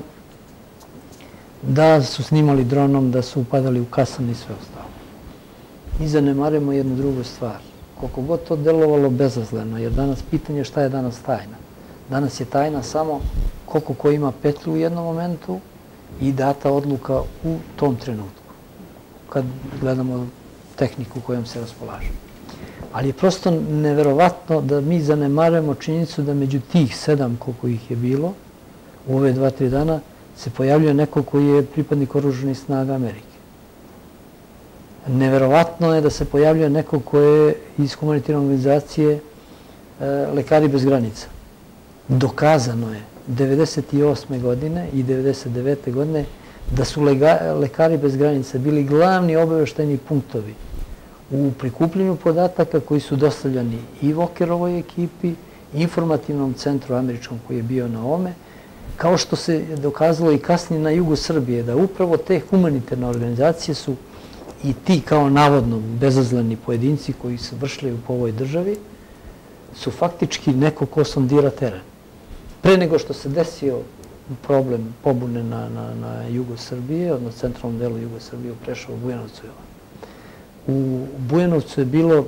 da su snimali dronom, da su upadali u kasan i sve ostalo. Mi zanemarimo jednu drugu stvar. Koliko god to delovalo bezazleno, jer danas pitanje šta je danas tajna. Danas je tajna samo koliko ko ima petlju u jednom momentu i data odluka u tom trenutku, kad gledamo tehniku kojom se raspolaže. Ali je prosto neverovatno da mi zanemarujemo činjenicu da među tih 7, koliko ih je bilo, u ove 2-3 dana, se pojavljuje neko koji je pripadnik oružanih snaga Amerike. Neverovatno je da se pojavljuje neko koji je iz humanitarne organizacije Lekari bez granica. Dokazano je 1998. godine i 1999. godine da su Lekari bez granica bili glavni obaveštajni punktovi u prikupljenju podataka koji su dostavljani i Vokerovoj ekipi, informativnom centru američkom koji je bio na ome, kao što se dokazalo i kasnije na jugu Srbije, da upravo te humanitarne organizacije su i ti kao navodno bezazleni pojedinci koji se vršljaju po ovoj državi, su faktički neko ko sondira teren. Pre nego što se desio problem pobune na jugu Srbije, odnosno centralnom delu jugu Srbije, u Prešovu, Bujanovcu i ovo. u Bujanovcu je bilo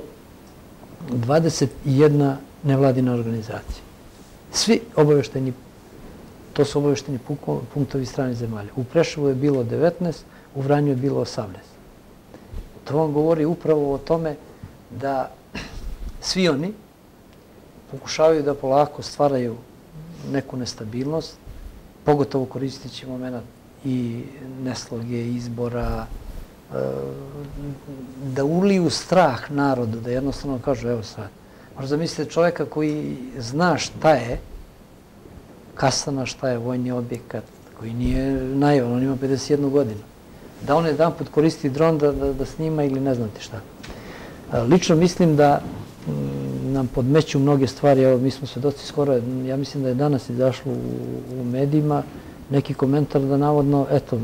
21 nevladina organizacija. Svi obavešteni, to su obavešteni punktovi stranih zemalja. U Preševu je bilo 19, u Vranju je bilo 18. To vam govori upravo o tome da svi oni pokušavaju da polako stvaraju neku nestabilnost, pogotovo koristeći moment i nesloge, izbora, da uliju strah narodu, da jednostavno kažu, evo sad, možda zamislite čovjeka koji zna šta je kasana, šta je vojni objekat, koji nije naivan, on ima 51 godinu. Da on jedan put koristi dron da snima ili ne znam ti šta. Lično mislim da nam podmeću mnoge stvari, evo mi smo svedoci skoro, ja mislim da je danas izašlo u medijima neki komentar da navodno, eto,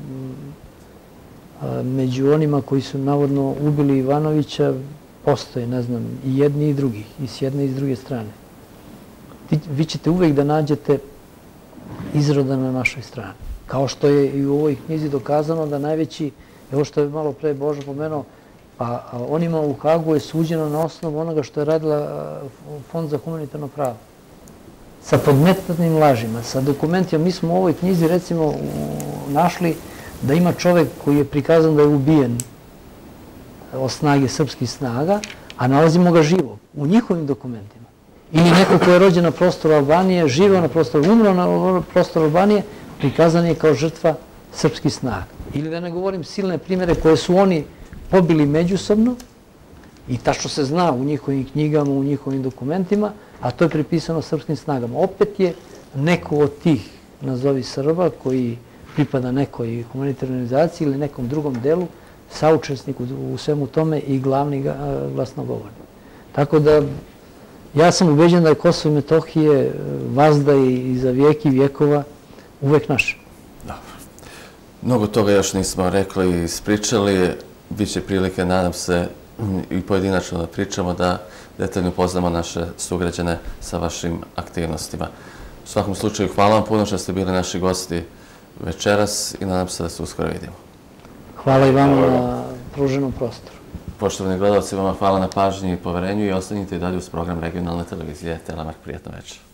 među onima koji su navodno ubili Ivanovića postoje, ne znam, i jedni i drugi, i s jedne i s druge strane. Vi ćete uvek da nađete izroda na našoj strani. Kao što je i u ovoj knjizi dokazano da najveći, evo što je malo pre Božo pomenuo, pa onima u Hagu je suđeno na osnovu onoga što je radila Fond za humanitarno pravo. Sa podmetatnim lažima, sa dokumentima. Mi smo u ovoj knjizi, recimo, našli da ima čovek koji je prikazan da je ubijen od snage srpskih snaga, a nalazimo ga živo u njihovim dokumentima. Ili neko ko je rođen na prostoru Albanije, živeo na prostoru, umro na prostoru Albanije, prikazan je kao žrtva srpskih snaga. Ili da ne govorim silne primere koje su oni pobili međusobno i tačno se zna u njihovim knjigama, u njihovim dokumentima, a to je pripisano srpskim snagama. Opet je neko od tih, nazovi Srba, koji pripada nekoj humanitarnoj organizaciji ili nekom drugom delu, saučesnik u svemu tome i glavni glasnogovornik. Tako da, ja sam ubeđen da je Kosovo i Metohije vazda i za vijeki vijekova uvek naše. Dobro. Mnogo toga još nismo rekli i ispričali. Biće prilike, nadam se, i pojedinačno da pričamo, da detaljno upoznamo naše sugrađane sa vašim aktivnostima. U svakom slučaju, hvala vam puno što ste bili naši gosti večeras i nadam se da se uskoro vidimo. Hvala i vama na pruženom prostoru. Poštovani gledalci, vama hvala na pažnji i poverenju i ostanite i dalje uz program regionalne televizije Telemark. Prijatno večer.